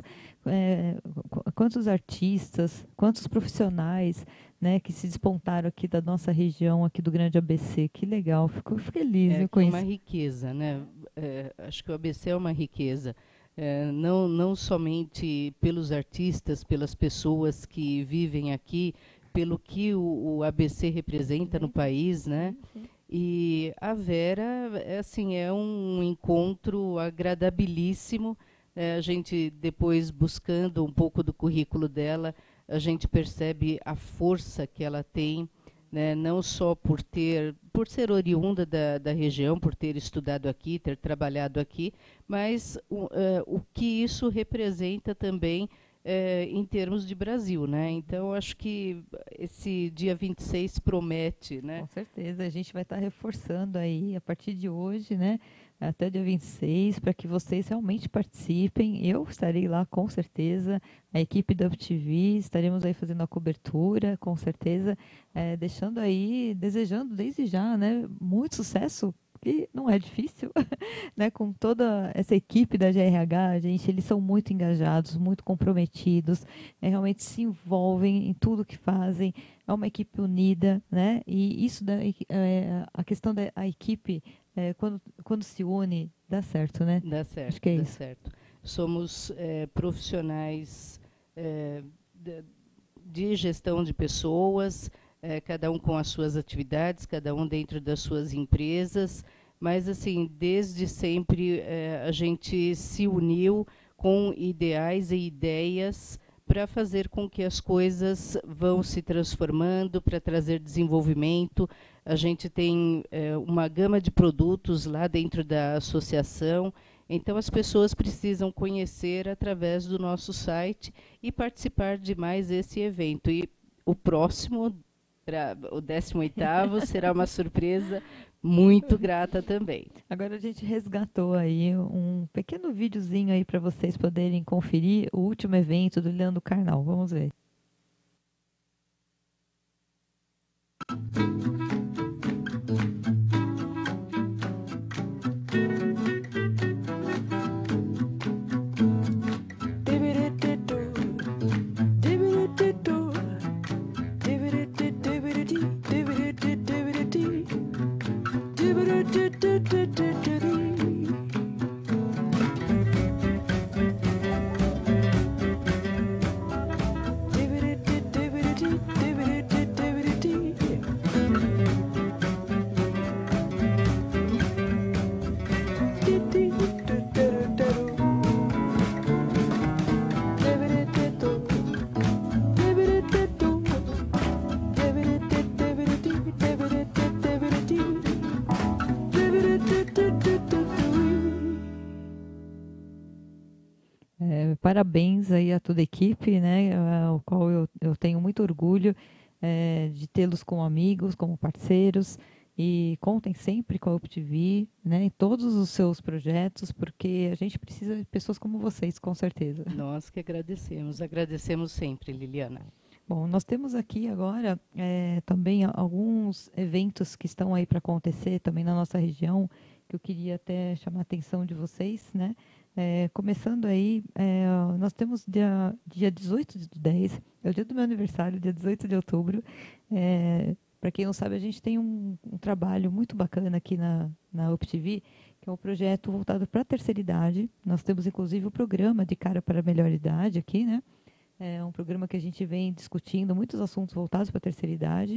é, quantos artistas, quantos profissionais, né, que se despontaram aqui da nossa região, aqui do Grande A B C. Que legal, fico feliz é, com é isso. uma riqueza, né? É, acho que o A B C é uma riqueza. É, não, não somente pelos artistas, pelas pessoas que vivem aqui, pelo que o, o A B C representa no país, né? Sim, sim. E a Vera, assim, é um encontro agradabilíssimo. É, a gente, depois, buscando um pouco do currículo dela, a gente percebe a força que ela tem, né, não só por ter, por ser oriunda da, da região, por ter estudado aqui, ter trabalhado aqui, mas o, uh, o que isso representa também É, em termos de Brasil, né? Então, acho que esse dia vinte e seis promete, né? Com certeza, a gente vai estar reforçando aí, a partir de hoje, né? Até o dia vinte e seis, para que vocês realmente participem. Eu estarei lá, com certeza. A equipe da U P T V, estaremos aí fazendo a cobertura, com certeza. É, deixando aí, desejando desde já, né? Muito sucesso, que não é difícil, né? Com toda essa equipe da G R H, gente, eles são muito engajados, muito comprometidos, é, realmente se envolvem em tudo que fazem, é uma equipe unida, né? E isso, da, é, a questão da a equipe, é, quando, quando se une, dá certo, né? Dá certo, acho que é dá isso. certo. Somos é, profissionais é, de, de gestão de pessoas, É, cada um com as suas atividades, cada um dentro das suas empresas, mas, assim, desde sempre é, a gente se uniu com ideais e ideias para fazer com que as coisas vão se transformando, para trazer desenvolvimento. A gente tem é, uma gama de produtos lá dentro da associação, então as pessoas precisam conhecer através do nosso site e participar de mais esse evento. E o próximo, Pra, o décimo oitavo, será uma surpresa muito grata também. Agora a gente resgatou aí um pequeno videozinho aí para vocês poderem conferir o último evento do Leandro Carnal. Vamos ver. parabéns aí a toda a equipe, né, o qual eu, eu tenho muito orgulho é, de tê-los como amigos, como parceiros, e contem sempre com a U P T V, né, em todos os seus projetos, porque a gente precisa de pessoas como vocês, com certeza. Nós que agradecemos, agradecemos sempre, Liliana. Bom, nós temos aqui agora é, também alguns eventos que estão aí para acontecer também na nossa região, que eu queria até chamar a atenção de vocês, né? É, começando aí, é, nós temos dia, dia dezoito do dez, é o dia do meu aniversário, dia dezoito de outubro. É, para quem não sabe, a gente tem um, um trabalho muito bacana aqui na, na U P T V, que é um projeto voltado para a terceira idade. Nós temos, inclusive, o programa de Cara para a Melhor Idade aqui, né? É um programa que a gente vem discutindo muitos assuntos voltados para a terceira idade,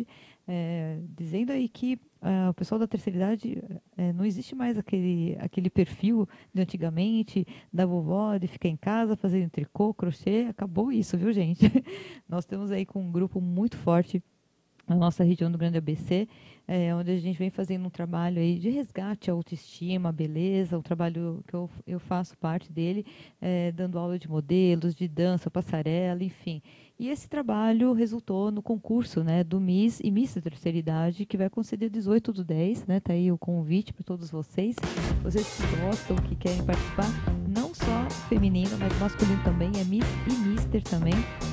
é, dizendo aí que é, o pessoal da terceira idade é, não existe mais aquele, aquele perfil de antigamente, da vovó, de ficar em casa fazendo tricô, crochê, acabou isso, viu, gente? Nós temos aí com um grupo muito forte na nossa região do Grande A B C, é, onde a gente vem fazendo um trabalho aí de resgate à autoestima, beleza, o trabalho que eu, eu faço parte dele, é, dando aula de modelos, de dança, passarela, enfim. E esse trabalho resultou no concurso, né, do Miss e Miss da Terceira Idade, que vai conceder dezoito do dez, né, tá aí o convite para todos vocês, vocês que gostam, que querem participar, não só feminino, mas masculino também, é Miss e Mister também.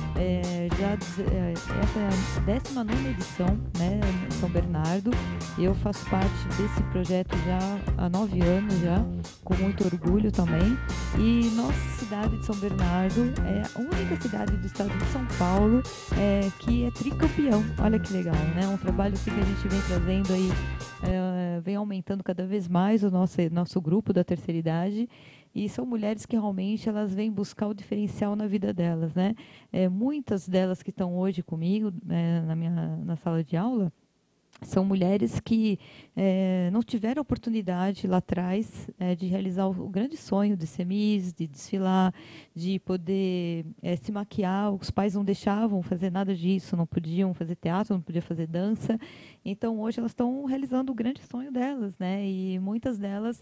É, já, é, essa é a décima nona edição, né, em São Bernardo. Eu faço parte desse projeto já há nove anos, já, com muito orgulho também. E nossa cidade de São Bernardo é a única cidade do estado de São Paulo é, que é tricampeão. Olha que legal, né? Um trabalho assim, que a gente vem trazendo aí, é, vem aumentando cada vez mais o nosso, nosso grupo da terceira idade. E são mulheres que realmente elas vêm buscar o diferencial na vida delas, né? É, muitas delas que estão hoje comigo, né, na minha na sala de aula, são mulheres que é, não tiveram oportunidade lá atrás é, de realizar o, o grande sonho de ser Miss, de desfilar, de poder é, se maquiar. Os pais não deixavam fazer nada disso, não podiam fazer teatro, não podiam fazer dança. Então, hoje elas estão realizando o grande sonho delas, né? E muitas delas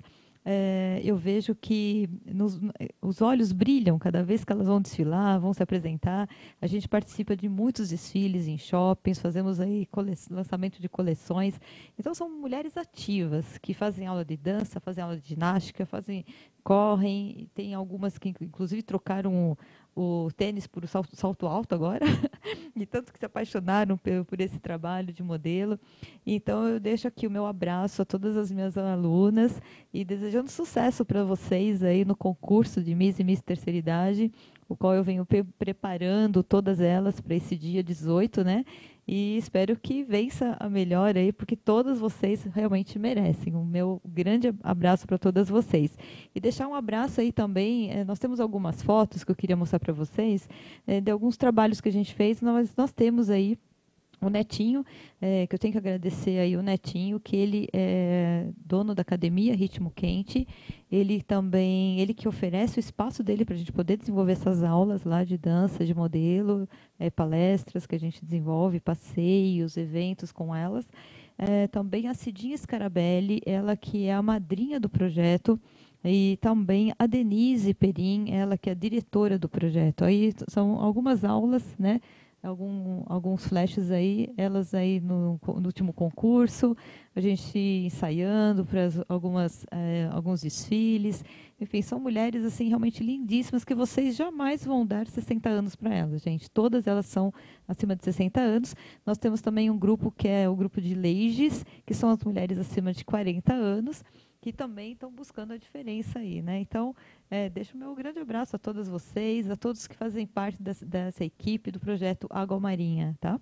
É, eu vejo que nos, os olhos brilham cada vez que elas vão desfilar, vão se apresentar. A gente participa de muitos desfiles em shoppings, fazemos aí cole, lançamento de coleções. Então, são mulheres ativas que fazem aula de dança, fazem aula de ginástica, fazem, correm. Tem algumas que, inclusive, trocaram o, o tênis por o salto, salto alto agora, e tanto que se apaixonaram por, por esse trabalho de modelo. Então, eu deixo aqui o meu abraço a todas as minhas alunas e desejando sucesso para vocês aí no concurso de Miss e Miss Terceira Idade, o qual eu venho pre preparando todas elas para esse dia dezoito, né? E espero que vença a melhor aí, porque todas vocês realmente merecem. O meu grande abraço para todas vocês. E deixar um abraço aí também, eh, nós temos algumas fotos que eu queria mostrar para vocês, eh, de alguns trabalhos que a gente fez, nós, nós temos aí o Netinho, é, que eu tenho que agradecer aí o Netinho, que ele é dono da academia Ritmo Quente. Ele também, ele que oferece o espaço dele para a gente poder desenvolver essas aulas lá de dança, de modelo, é, palestras que a gente desenvolve, passeios, eventos com elas. É, também a Cidinha Scarabelli, ela que é a madrinha do projeto, e também a Denise Perim, ela que é a diretora do projeto. Aí são algumas aulas, né? Algum, alguns flashes aí, elas aí no, no último concurso, a gente ensaiando para algumas é, alguns desfiles. Enfim, são mulheres assim realmente lindíssimas que vocês jamais vão dar sessenta anos para elas, gente. Todas elas são acima de sessenta anos. Nós temos também um grupo que é o grupo de Ladies, que são as mulheres acima de quarenta anos, que também estão buscando a diferença aí, né? Então, é, deixo o meu grande abraço a todas vocês, a todos que fazem parte dessa, dessa equipe do projeto Água Marinha, tá?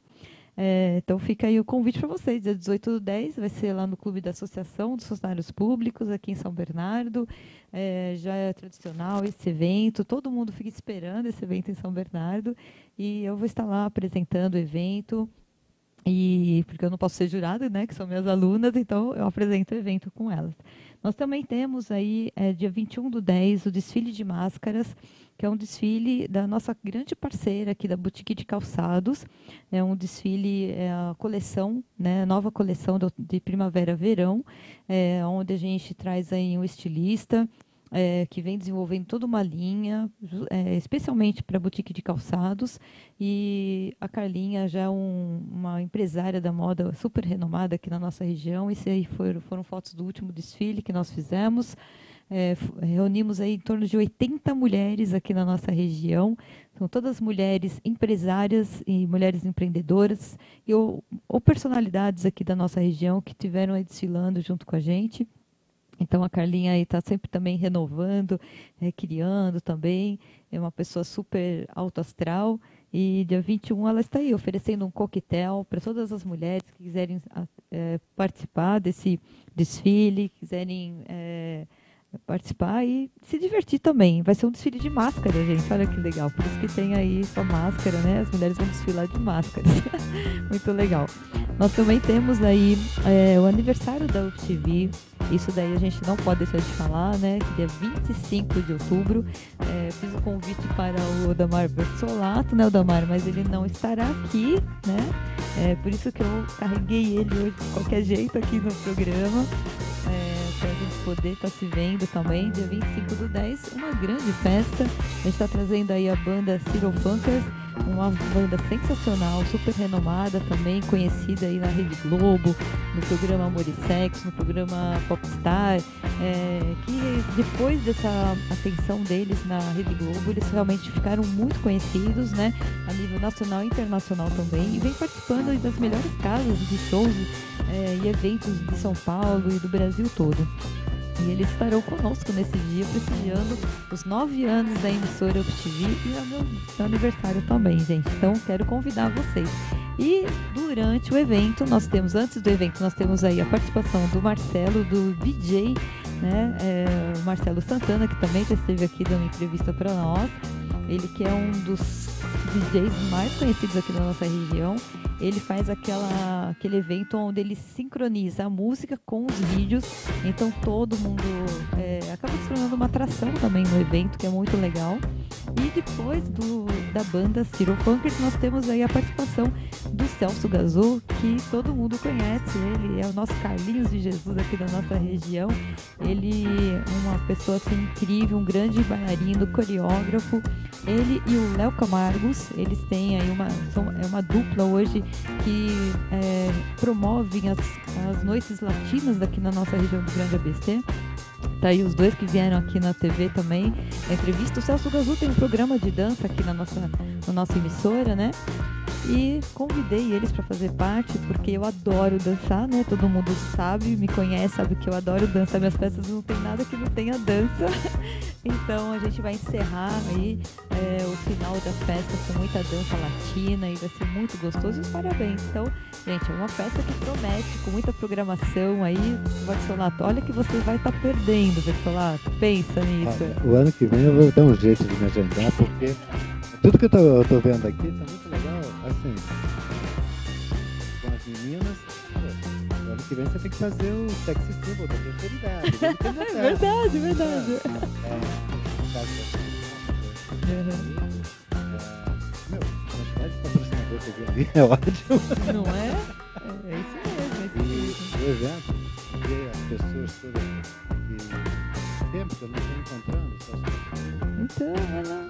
É, então, fica aí o convite para vocês, dia dezoito do dez, vai ser lá no Clube da Associação dos Funcionários Públicos, aqui em São Bernardo. É, já é tradicional esse evento, todo mundo fica esperando esse evento em São Bernardo, e eu vou estar lá apresentando o evento, e porque eu não posso ser jurada, né, que são minhas alunas, então eu apresento o evento com elas. Nós também temos aí, é, dia vinte e um do dez, o desfile de máscaras, que é um desfile da nossa grande parceira aqui da Boutique de Calçados. É um desfile, é a coleção, né, a nova coleção do, de primavera-verão, é, onde a gente traz aí um estilista, é, que vem desenvolvendo toda uma linha, é, especialmente para boutique de calçados. E a Carlinha já é um, uma empresária da moda super renomada aqui na nossa região. Isso aí foram, foram fotos do último desfile que nós fizemos. É, reunimos aí em torno de oitenta mulheres aqui na nossa região. São todas mulheres empresárias e mulheres empreendedoras e, ou, ou personalidades aqui da nossa região que estiveram aí desfilando junto com a gente. Então, a Carlinha aí está sempre também renovando, é, criando também. É uma pessoa super alto astral. E dia vinte e um ela está aí oferecendo um coquetel para todas as mulheres que quiserem é, participar desse desfile, quiserem é, participar e se divertir também. Vai ser um desfile de máscara, gente. Olha que legal. Por isso que tem aí sua máscara, né? As mulheres vão desfilar de máscaras. Muito legal. Nós também temos aí é, o aniversário da U P T V. Isso daí a gente não pode deixar de falar, né? Que dia vinte e cinco de outubro. É, fiz o convite para o Odamar Bertolato, né, Odamar? Mas ele não estará aqui, né? É, por isso que eu carreguei ele hoje de qualquer jeito aqui no programa. É, para a gente poder estar tá se vendo também, dia vinte e cinco do dez, uma grande festa. A gente está trazendo aí a banda Ciro Funkers, uma banda sensacional, super renomada também, conhecida aí na Rede Globo, no programa Amor e Sexo, no programa Popstar, é, que depois dessa atenção deles na Rede Globo, eles realmente ficaram muito conhecidos, né, a nível nacional e internacional também, e vem participando das melhores casas de shows é, e eventos de São Paulo e do Brasil todo. E eles estarão conosco nesse dia, prestigiando os nove anos da emissora U P T V e é meu, meu aniversário também, gente. Então, quero convidar vocês. E durante o evento, nós temos, antes do evento, nós temos aí a participação do Marcelo, do D J, né? É, o Marcelo Santana, que também já esteve aqui dando entrevista para nós. Ele que é um dos D Js mais conhecidos aqui da nossa região. Ele faz aquela, aquele evento onde ele sincroniza a música com os vídeos. Então todo mundo é, acaba se tornando uma atração também no evento, que é muito legal. E depois do, da banda Ciro Funkers, nós temos aí a participação do Celso Gazô, que todo mundo conhece. Ele é o nosso Carlinhos de Jesus aqui da nossa região. Ele é uma pessoa assim, incrível, um grande bailarino, coreógrafo. Ele e o Léo Camargos, eles têm aí uma, são, é uma dupla hoje que é, promovem as, as noites latinas daqui na nossa região do Grande A B C. Tá aí os dois que vieram aqui na T V também, a entrevista. O Celso Gazô tem um programa de dança aqui na nossa, na nossa emissora, né? E convidei eles para fazer parte, porque eu adoro dançar, né? Todo mundo sabe, me conhece, sabe que eu adoro dançar. Minhas peças não tem nada que não tenha dança. Então a gente vai encerrar aí é, o final da festa com muita dança latina e vai ser muito gostoso. E os parabéns. Então, gente, é uma festa que promete, com muita programação aí. Bertolato, olha que você vai estar tá perdendo, Bertolato. Pensa nisso. Olha, o ano que vem eu vou dar um jeito de me agendar, porque tudo que eu tô, eu tô vendo aqui tá muito legal. Assim, com as meninas, pô, no ano que vem você tem que fazer o sexy symbol da prosperidade. É verdade, verdade. É, é, no caso da uhum. é, meu, a quantidade de patrocinador que eu vi ali é ótimo. Não é? É, é isso mesmo, é isso mesmo. E o evento, ver as pessoas todas que tempo que eu não estou encontrando, só então, vai lá.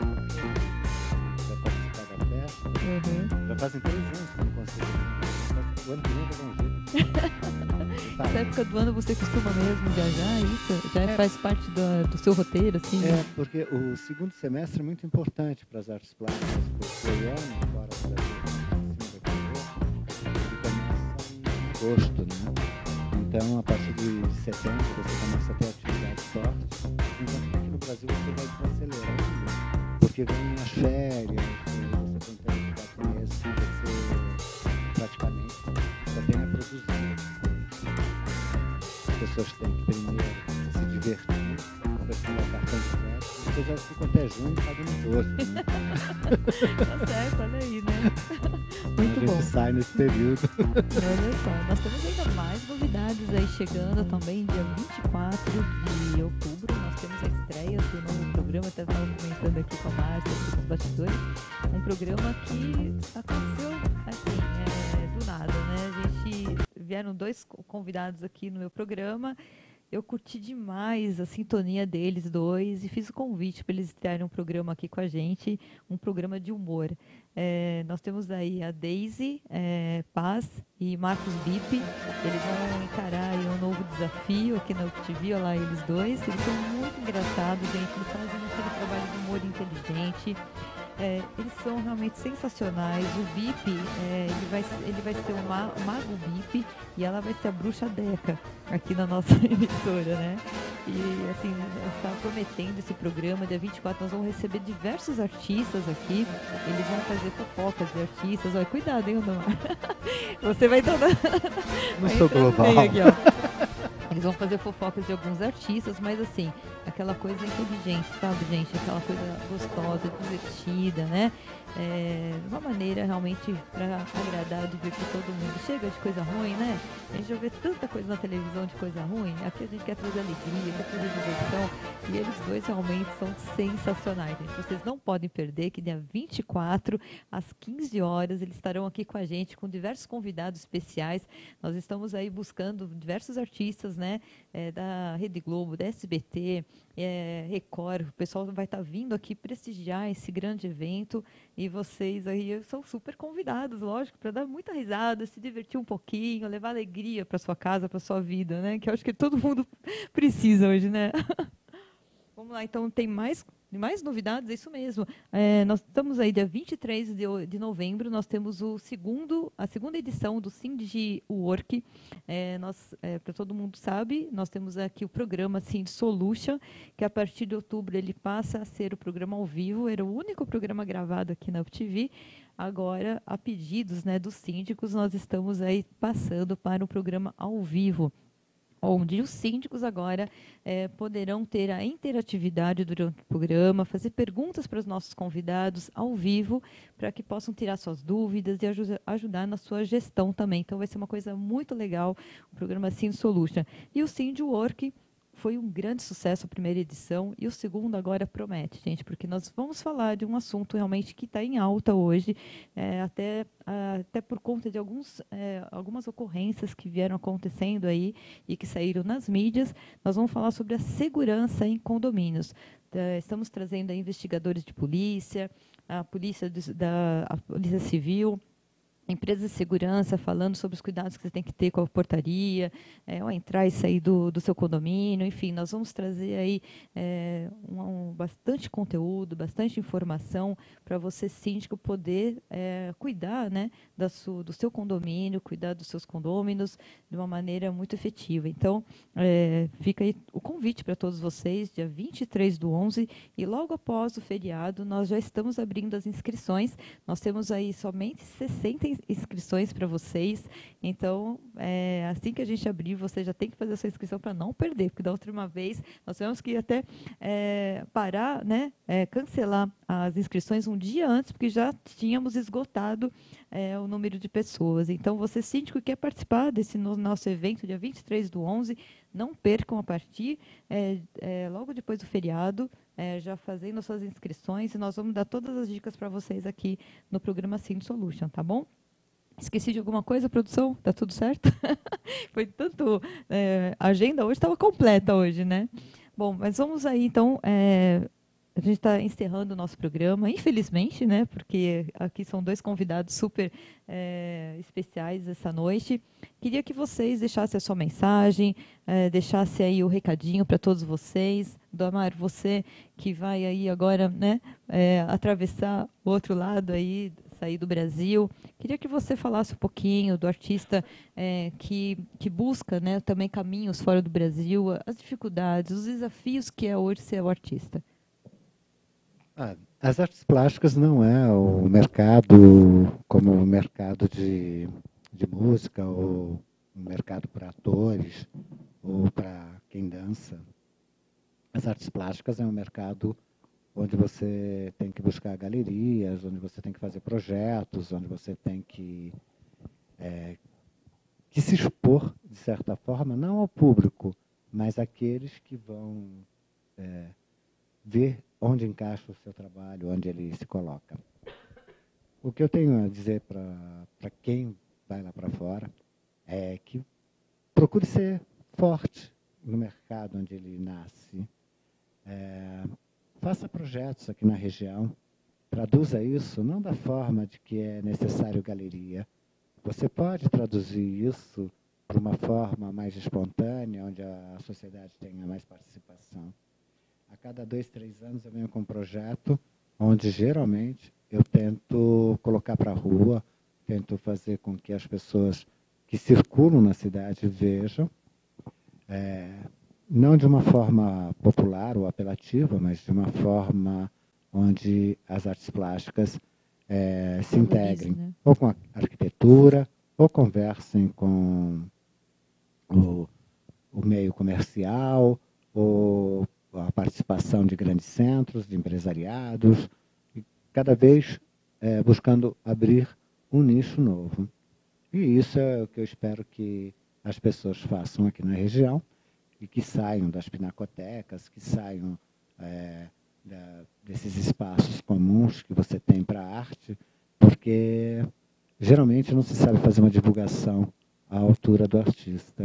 Uhum. Já fazem três anos que eu não consigo. O ano que vem eu vou dar um jeito. Nessa época do ano você costuma mesmo viajar, isso? Já é. Faz parte do, do seu roteiro, assim? É, porque o segundo semestre é muito importante para as artes plásticas, porque o ano, fora do Brasil, acima da ele começa em agosto, né? Então, a partir de setembro, você começa a ter atividades fortes, enquanto que aqui no Brasil você vai desacelerando, porque vem as férias, você tem que quatro meses que você praticamente só tem a produzir. As pessoas têm que primeiro se divertir, depois pegar o cartão de crédito, depois elas ficam até junho e pagam no doce. Né? Tá certo, olha aí, né? Muito a bom. gente sai nesse período. Olha só, nós temos ainda mais novidades aí chegando também, dia vinte e quatro de outubro. Nós temos a estreia do novo programa, até estava comentando aqui com a Márcia, aqui com os bastidores. Um programa que aconteceu assim, é, do nada, né? A gente vieram dois convidados aqui no meu programa eu curti demais a sintonia deles dois e fiz o convite para eles estarem um programa aqui com a gente, um programa de humor. É, nós temos aí a Daisy é, Paz e Marcos Bipe. Eles vão encarar aí um novo desafio aqui na U P T V. Olha lá eles dois. Eles são muito engraçados, gente. Eles fazem aquele trabalho de humor inteligente. É, eles são realmente sensacionais. O Bipe, é, ele, vai, ele vai ser o, ma o Mago Bipe e ela vai ser a Bruxa Deca aqui na nossa emissora, né? E assim, está prometendo esse programa. Dia vinte e quatro nós vamos receber diversos artistas aqui. Eles vão fazer fofocas de artistas. Olha, cuidado, hein, Rodomar? Você vai dando... Não sou global. Aqui, ó. Eles vão fazer fofocas de alguns artistas, mas assim, aquela coisa inteligente, sabe, gente? Aquela coisa gostosa, divertida, né? É, de uma maneira realmente para agradar, divertir todo mundo. Chega de coisa ruim, né? A gente já vê tanta coisa na televisão de coisa ruim. Aqui a gente quer trazer alegria, quer trazer diversão. E eles dois realmente são sensacionais, gente. Vocês não podem perder que dia vinte e quatro, às quinze horas, eles estarão aqui com a gente, com diversos convidados especiais. Nós estamos aí buscando diversos artistas, né? É, da Rede Globo, da S B T, é, Record. O pessoal vai estar vindo aqui prestigiar esse grande evento. E vocês aí são super convidados, lógico, para dar muita risada, se divertir um pouquinho, levar alegria para sua casa, para sua vida, né? Que eu acho que todo mundo precisa hoje, né? Vamos lá, então tem mais, mais novidades, é isso mesmo. É, nós estamos aí dia vinte e três de, de novembro, nós temos o segundo, a segunda edição do Cindy Work. É, nós, é, para todo mundo sabe, nós temos aqui o programa Cindy Solution, que a partir de outubro ele passa a ser o programa ao vivo, era o único programa gravado aqui na U P T V. Agora, a pedidos, né, dos síndicos, nós estamos aí passando para o programa ao vivo, onde os síndicos agora é, poderão ter a interatividade durante o programa, fazer perguntas para os nossos convidados ao vivo, para que possam tirar suas dúvidas e aj ajudar na sua gestão também. Então, vai ser uma coisa muito legal, o programa Cindy Solution. E o Cindy Work foi um grande sucesso a primeira edição e o segundo agora promete, gente, porque nós vamos falar de um assunto realmente que está em alta hoje, é, até, a, até por conta de alguns, é, algumas ocorrências que vieram acontecendo aí e que saíram nas mídias. Nós vamos falar sobre a segurança em condomínios. É, estamos trazendo aí investigadores de polícia, a polícia, de, da, a polícia civil, empresas de segurança, falando sobre os cuidados que você tem que ter com a portaria, é, ao entrar e sair do, do seu condomínio. Enfim, nós vamos trazer aí é, um, um, bastante conteúdo, bastante informação para você, síndico, poder é, cuidar, né, da su, do seu condomínio, cuidar dos seus condôminos de uma maneira muito efetiva. Então, é, fica aí o convite para todos vocês, dia vinte e três do onze, e logo após o feriado, nós já estamos abrindo as inscrições. Nós temos aí somente sessenta inscrições para vocês, então é, assim que a gente abrir, você já tem que fazer a sua inscrição para não perder, porque da última vez nós tivemos que até é, parar, né, é, cancelar as inscrições um dia antes, porque já tínhamos esgotado é, o número de pessoas. Então, você, síndico, que quer participar desse no, nosso evento, dia vinte e três do onze, não percam a partir, é, é, logo depois do feriado, é, já fazendo as suas inscrições, e nós vamos dar todas as dicas para vocês aqui no programa Cindy Solution, tá bom? Esqueci de alguma coisa, produção? Tá tudo certo? Foi tanto... É, a agenda hoje estava completa hoje, né? Bom, mas vamos aí, então... É, a gente está encerrando o nosso programa, infelizmente, né? Porque aqui são dois convidados super é, especiais essa noite. Queria que vocês deixassem a sua mensagem, é, deixassem aí o recadinho para todos vocês. Domar, você que vai aí agora, né, é, atravessar o outro lado aí, sair do Brasil. Queria que você falasse um pouquinho do artista é, que, que busca, né, também caminhos fora do Brasil, as dificuldades, os desafios que é hoje ser o artista. Ah, as artes plásticas não é o mercado como o mercado de, de música, ou o mercado para atores, ou para quem dança. As artes plásticas é um mercado onde você tem que buscar galerias, onde você tem que fazer projetos, onde você tem que, é, que se expor, de certa forma, não ao público, mas àqueles que vão é, ver onde encaixa o seu trabalho, onde ele se coloca. O que eu tenho a dizer para quem vai lá para fora é que procure ser forte, no mercado onde ele nasce. É, faça projetos aqui na região, traduza isso não da forma de que é necessário galeria. Você pode traduzir isso para uma forma mais espontânea, onde a sociedade tenha mais participação. A cada dois, três anos eu venho com um projeto onde geralmente eu tento colocar para a rua, tento fazer com que as pessoas que circulam na cidade vejam, é, não de uma forma popular ou apelativa, mas de uma forma onde as artes plásticas é, se integrem, né? Ou com a arquitetura, ou conversem com o, o meio comercial, ou a participação de grandes centros, de empresariados, e cada vez é, buscando abrir um nicho novo. E isso é o que eu espero que as pessoas façam aqui na região, e que saiam das pinacotecas, que saiam é, da, desses espaços comuns que você tem para a arte, porque geralmente não se sabe fazer uma divulgação à altura do artista.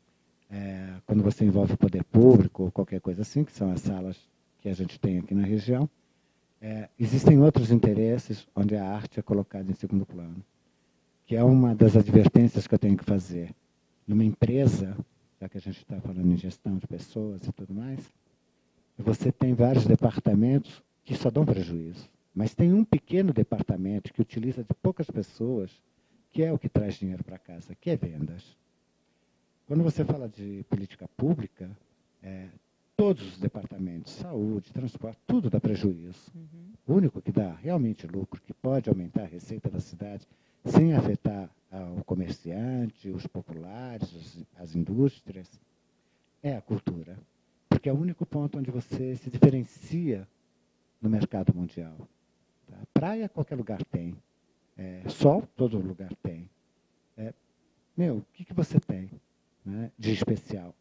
É, quando você envolve o poder público ou qualquer coisa assim, que são as salas que a gente tem aqui na região, é, existem outros interesses onde a arte é colocada em segundo plano, que é uma das advertências que eu tenho que fazer. Numa empresa, já que a gente está falando em gestão de pessoas e tudo mais, você tem vários departamentos que só dão prejuízo, mas tem um pequeno departamento que utiliza de poucas pessoas, que é o que traz dinheiro para casa, que é vendas. Quando você fala de política pública, é, todos os departamentos, saúde, transporte, tudo dá prejuízo. Uhum. O único que dá realmente lucro, que pode aumentar a receita da cidade, sem afetar ah, o comerciante, os populares, os, as indústrias, é a cultura. Porque é o único ponto onde você se diferencia no mercado mundial. Tá? Praia, qualquer lugar tem. É, sol, todo lugar tem. É, meu, o que, que você tem, né, de especial?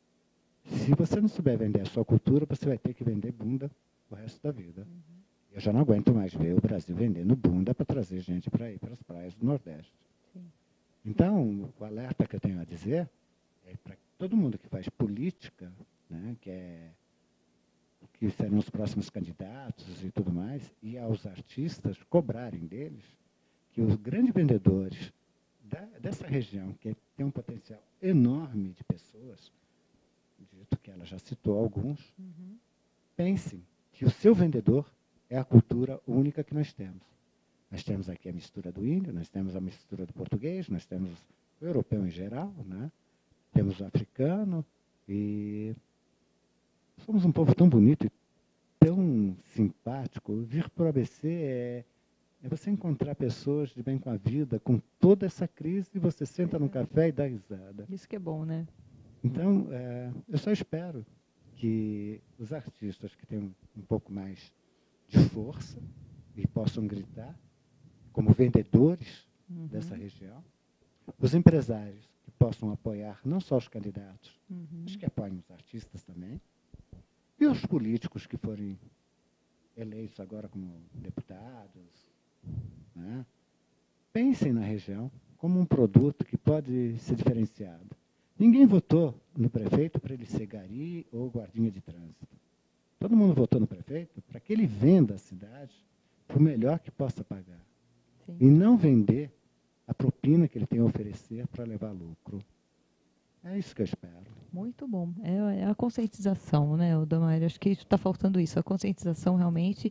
Se você não souber vender a sua cultura, você vai ter que vender bunda o resto da vida. Uhum. Eu já não aguento mais ver o Brasil vendendo bunda para trazer gente para ir para as praias do Nordeste. Sim. Então, o alerta que eu tenho a dizer é para todo mundo que faz política, né, que, é, que serão os próximos candidatos e tudo mais, e aos artistas cobrarem deles que os grandes vendedores da, dessa região, que tem um potencial enorme de pessoas, dito que ela já citou alguns, uhum. pensem que o seu vendedor é a cultura única que nós temos. Nós temos aqui a mistura do índio, nós temos a mistura do português, nós temos o europeu em geral, né? Temos o africano, e somos um povo tão bonito e tão simpático. Vir para o A B C é, é você encontrar pessoas de bem com a vida, com toda essa crise, e você senta num café e dá risada. Isso que é bom, né? Então, é, eu só espero que os artistas que têm um, um pouco mais de força e possam gritar, como vendedores uhum. dessa região, os empresários que possam apoiar não só os candidatos, uhum. mas que apoiem os artistas também, e os políticos que forem eleitos agora como deputados, né? Pensem na região como um produto que pode ser diferenciado. Ninguém votou no prefeito para ele ser gari ou guardinha de trânsito. Todo mundo votou no prefeito para que ele venda a cidade por melhor que possa pagar. Sim. E não vender a propina que ele tem a oferecer para levar lucro. É isso que eu espero. Muito bom. É, é a conscientização, né, Odamar? Acho que está faltando isso, a conscientização realmente,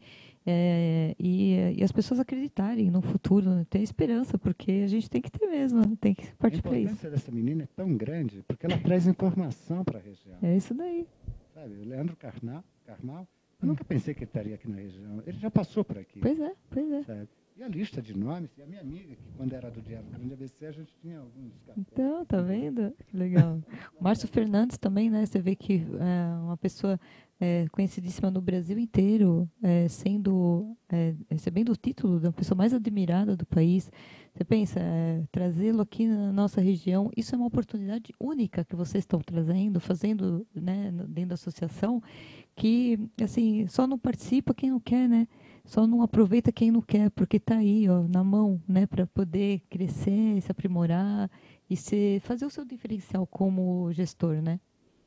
é, e, e as pessoas acreditarem no futuro, né, ter esperança, porque a gente tem que ter mesmo, tem que partir para isso. A importância dessa menina é tão grande, porque ela traz informação para a região. É isso daí. Sabe, o Leandro Carnal, Carnal, eu hum. nunca pensei que ele estaria aqui na região. Ele já passou por aqui. Pois é, pois é. Sabe? E a lista de nomes, e a minha amiga, que quando era do Diário Grande A B C, a gente tinha alguns cartões. Então, tá vendo? Que legal. O Márcio Fernandes também, né? Você vê que é uma pessoa é, conhecidíssima no Brasil inteiro, é, sendo, é, recebendo o título da pessoa mais admirada do país. Você pensa, é, trazê-lo aqui na nossa região, isso é uma oportunidade única que vocês estão trazendo, fazendo, né, dentro da associação, que, assim, só não participa quem não quer, né? Só não aproveita quem não quer, porque está aí, ó, na mão, né, para poder crescer, se aprimorar e se, fazer o seu diferencial como gestor, né?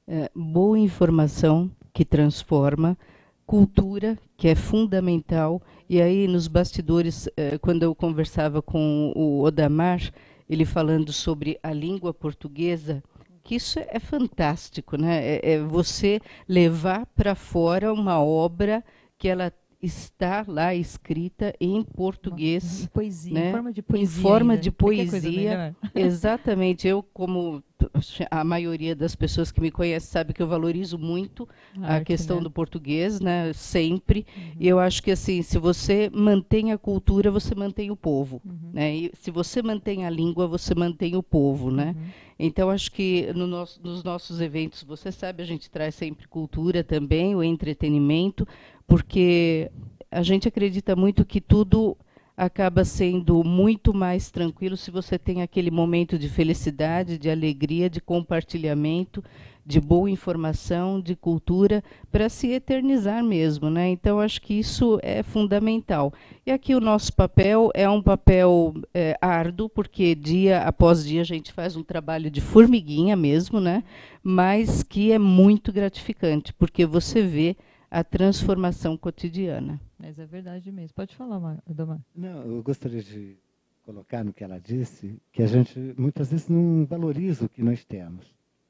é, boa informação que transforma, cultura, que é fundamental. E aí, nos bastidores, eh, quando eu conversava com o Odamar, ele falando sobre a língua portuguesa, que isso é fantástico, né? É, é você levar para fora uma obra que ela está lá escrita em português, em poesia, né? Em forma de poesia. Em forma ainda. de poesia. Exatamente. Eu, como a maioria das pessoas que me conhecem sabe que eu valorizo muito a, a questão, né, do português, né? Sempre. Uhum. E eu acho que, assim, se você mantém a cultura, você mantém o povo, uhum, né? E se você mantém a língua, você mantém o povo, né? Uhum. Então, acho que no nosso, nos nossos eventos, você sabe, a gente traz sempre cultura também, o entretenimento, porque a gente acredita muito que tudo acaba sendo muito mais tranquilo se você tem aquele momento de felicidade, de alegria, de compartilhamento, de boa informação, de cultura, para se eternizar mesmo, né? Então, acho que isso é fundamental. E aqui o nosso papel é um papel é, árduo, porque dia após dia a gente faz um trabalho de formiguinha mesmo, né? Mas que é muito gratificante, porque você vê a transformação cotidiana. Mas é verdade mesmo. Pode falar, Odamar. Não, eu gostaria de colocar no que ela disse, que a gente muitas vezes não valoriza o que nós temos.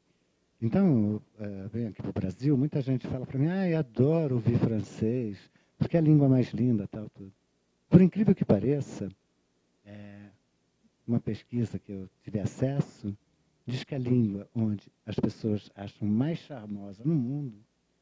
Então, uh, venho aqui para o Brasil, muita gente fala para mim, ah, eu adoro ouvir francês, porque é a língua mais linda, tal, tudo. Por incrível que pareça, é, uma pesquisa que eu tive acesso diz que a língua onde as pessoas acham mais charmosa no mundo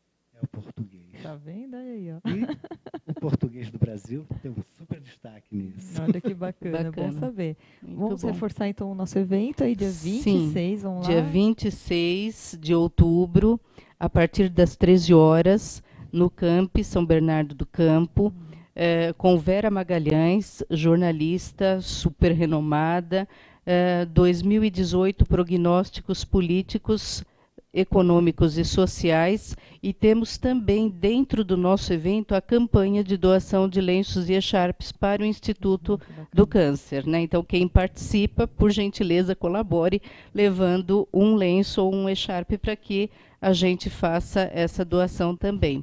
é o português. Tá vendo aí, ó? E o português do Brasil tem um super destaque nisso. Olha que bacana, bacana. Bom saber. Muito vamos bom. reforçar então o nosso evento aí, dia vinte e seis, Sim, vamos lá. dia vinte e seis de outubro, a partir das treze horas, no Camp São Bernardo do Campo, hum. é, com Vera Magalhães, jornalista super renomada, é, dois mil e dezoito prognósticos políticos, econômicos e sociais, e temos também dentro do nosso evento a campanha de doação de lenços e echarpes para o Instituto do Câncer, né? Então, quem participa, por gentileza, colabore, levando um lenço ou um echarpe para que a gente faça essa doação também.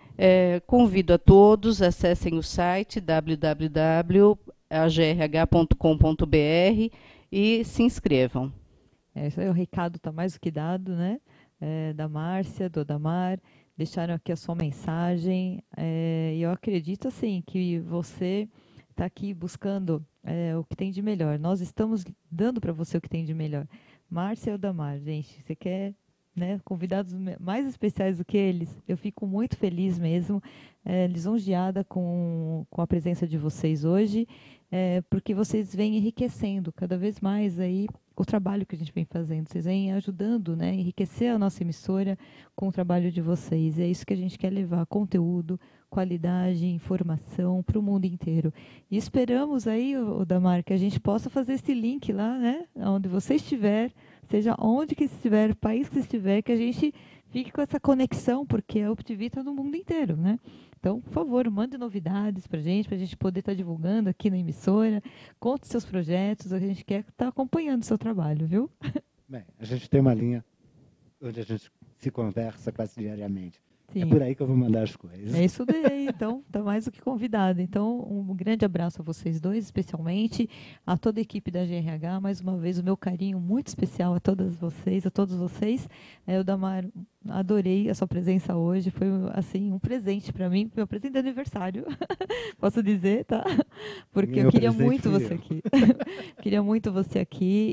É, convido a todos, acessem o site w w w ponto a g r h ponto com ponto b r e se inscrevam. É, isso aí, o recado está mais do que dado, né? É, da Márcia, do Odamar, deixaram aqui a sua mensagem, é, e eu acredito assim que você está aqui buscando é, o que tem de melhor. Nós estamos dando para você o que tem de melhor. Márcia e Odamar, gente, você quer, né, convidados mais especiais do que eles? Eu fico muito feliz mesmo, é, lisonjeada com, com a presença de vocês hoje, é, porque vocês vêm enriquecendo cada vez mais aí o trabalho que a gente vem fazendo. Vocês vêm ajudando, né, enriquecer a nossa emissora com o trabalho de vocês. E é isso que a gente quer levar, conteúdo, qualidade, informação para o mundo inteiro. E esperamos aí, Odamar, que a gente possa fazer esse link lá, né, onde você estiver, seja onde que estiver, país que estiver, que a gente fique com essa conexão, porque a UpTV está no mundo inteiro, né? Então, por favor, mande novidades para a gente, para a gente poder estar tá divulgando aqui na emissora. Conte seus projetos, a gente quer estar tá acompanhando o seu trabalho, viu? Bem, a gente tem uma linha onde a gente se conversa quase diariamente. Sim. É por aí que eu vou mandar as coisas. É isso daí, então, está mais do que convidado. Então, um grande abraço a vocês dois, especialmente, a toda a equipe da G R H. Mais uma vez, o meu carinho muito especial a todas vocês, a todos vocês. É, Odamar, adorei a sua presença hoje, foi assim um presente para mim, meu presente de aniversário, posso dizer, tá? Porque meu eu queria muito você eu. aqui, queria muito você aqui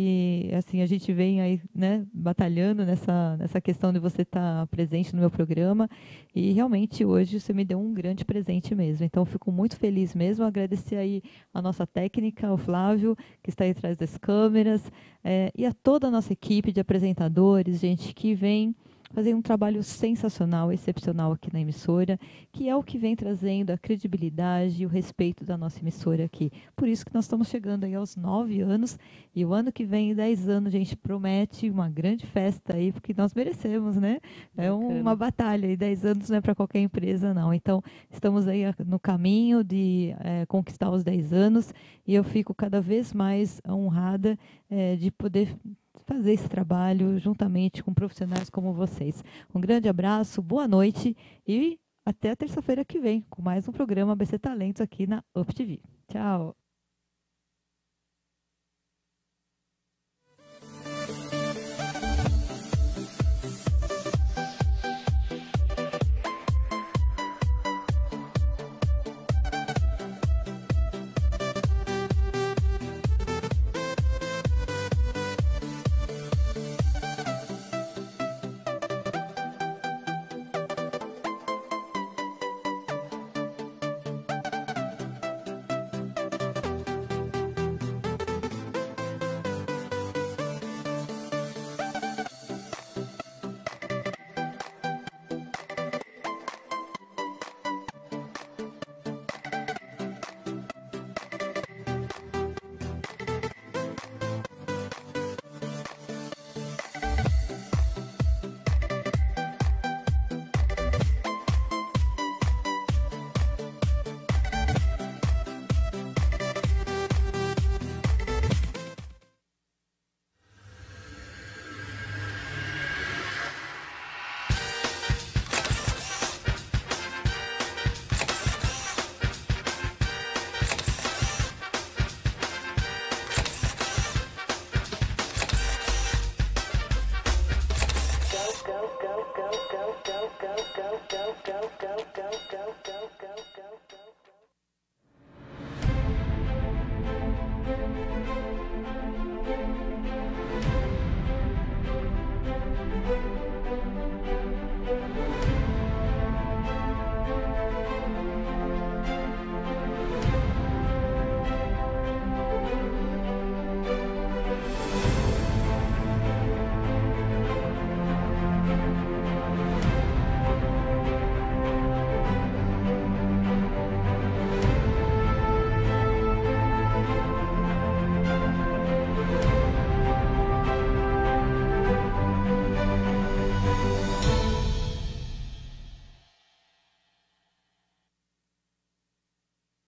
e assim a gente vem aí, né, batalhando nessa nessa questão de você estar tá presente no meu programa e realmente hoje você me deu um grande presente mesmo. Então fico muito feliz mesmo, agradecer aí a nossa técnica, o Flávio, que está aí atrás das câmeras, é, e a toda a nossa equipe de apresentadores, gente que vem fazer um trabalho sensacional, excepcional aqui na emissora, que é o que vem trazendo a credibilidade e o respeito da nossa emissora aqui. Por isso que nós estamos chegando aí aos nove anos, e o ano que vem, dez anos, a gente promete uma grande festa aí, porque nós merecemos, né? É um, uma batalha, e dez anos não é para qualquer empresa, não. Então, estamos aí no caminho de é, conquistar os dez anos, e eu fico cada vez mais honrada é, de poder fazer esse trabalho juntamente com profissionais como vocês. Um grande abraço, boa noite e até a terça-feira que vem com mais um programa A B C Talentos aqui na U P T V. Tchau! Go, go, go, go, go, go, go, go, go.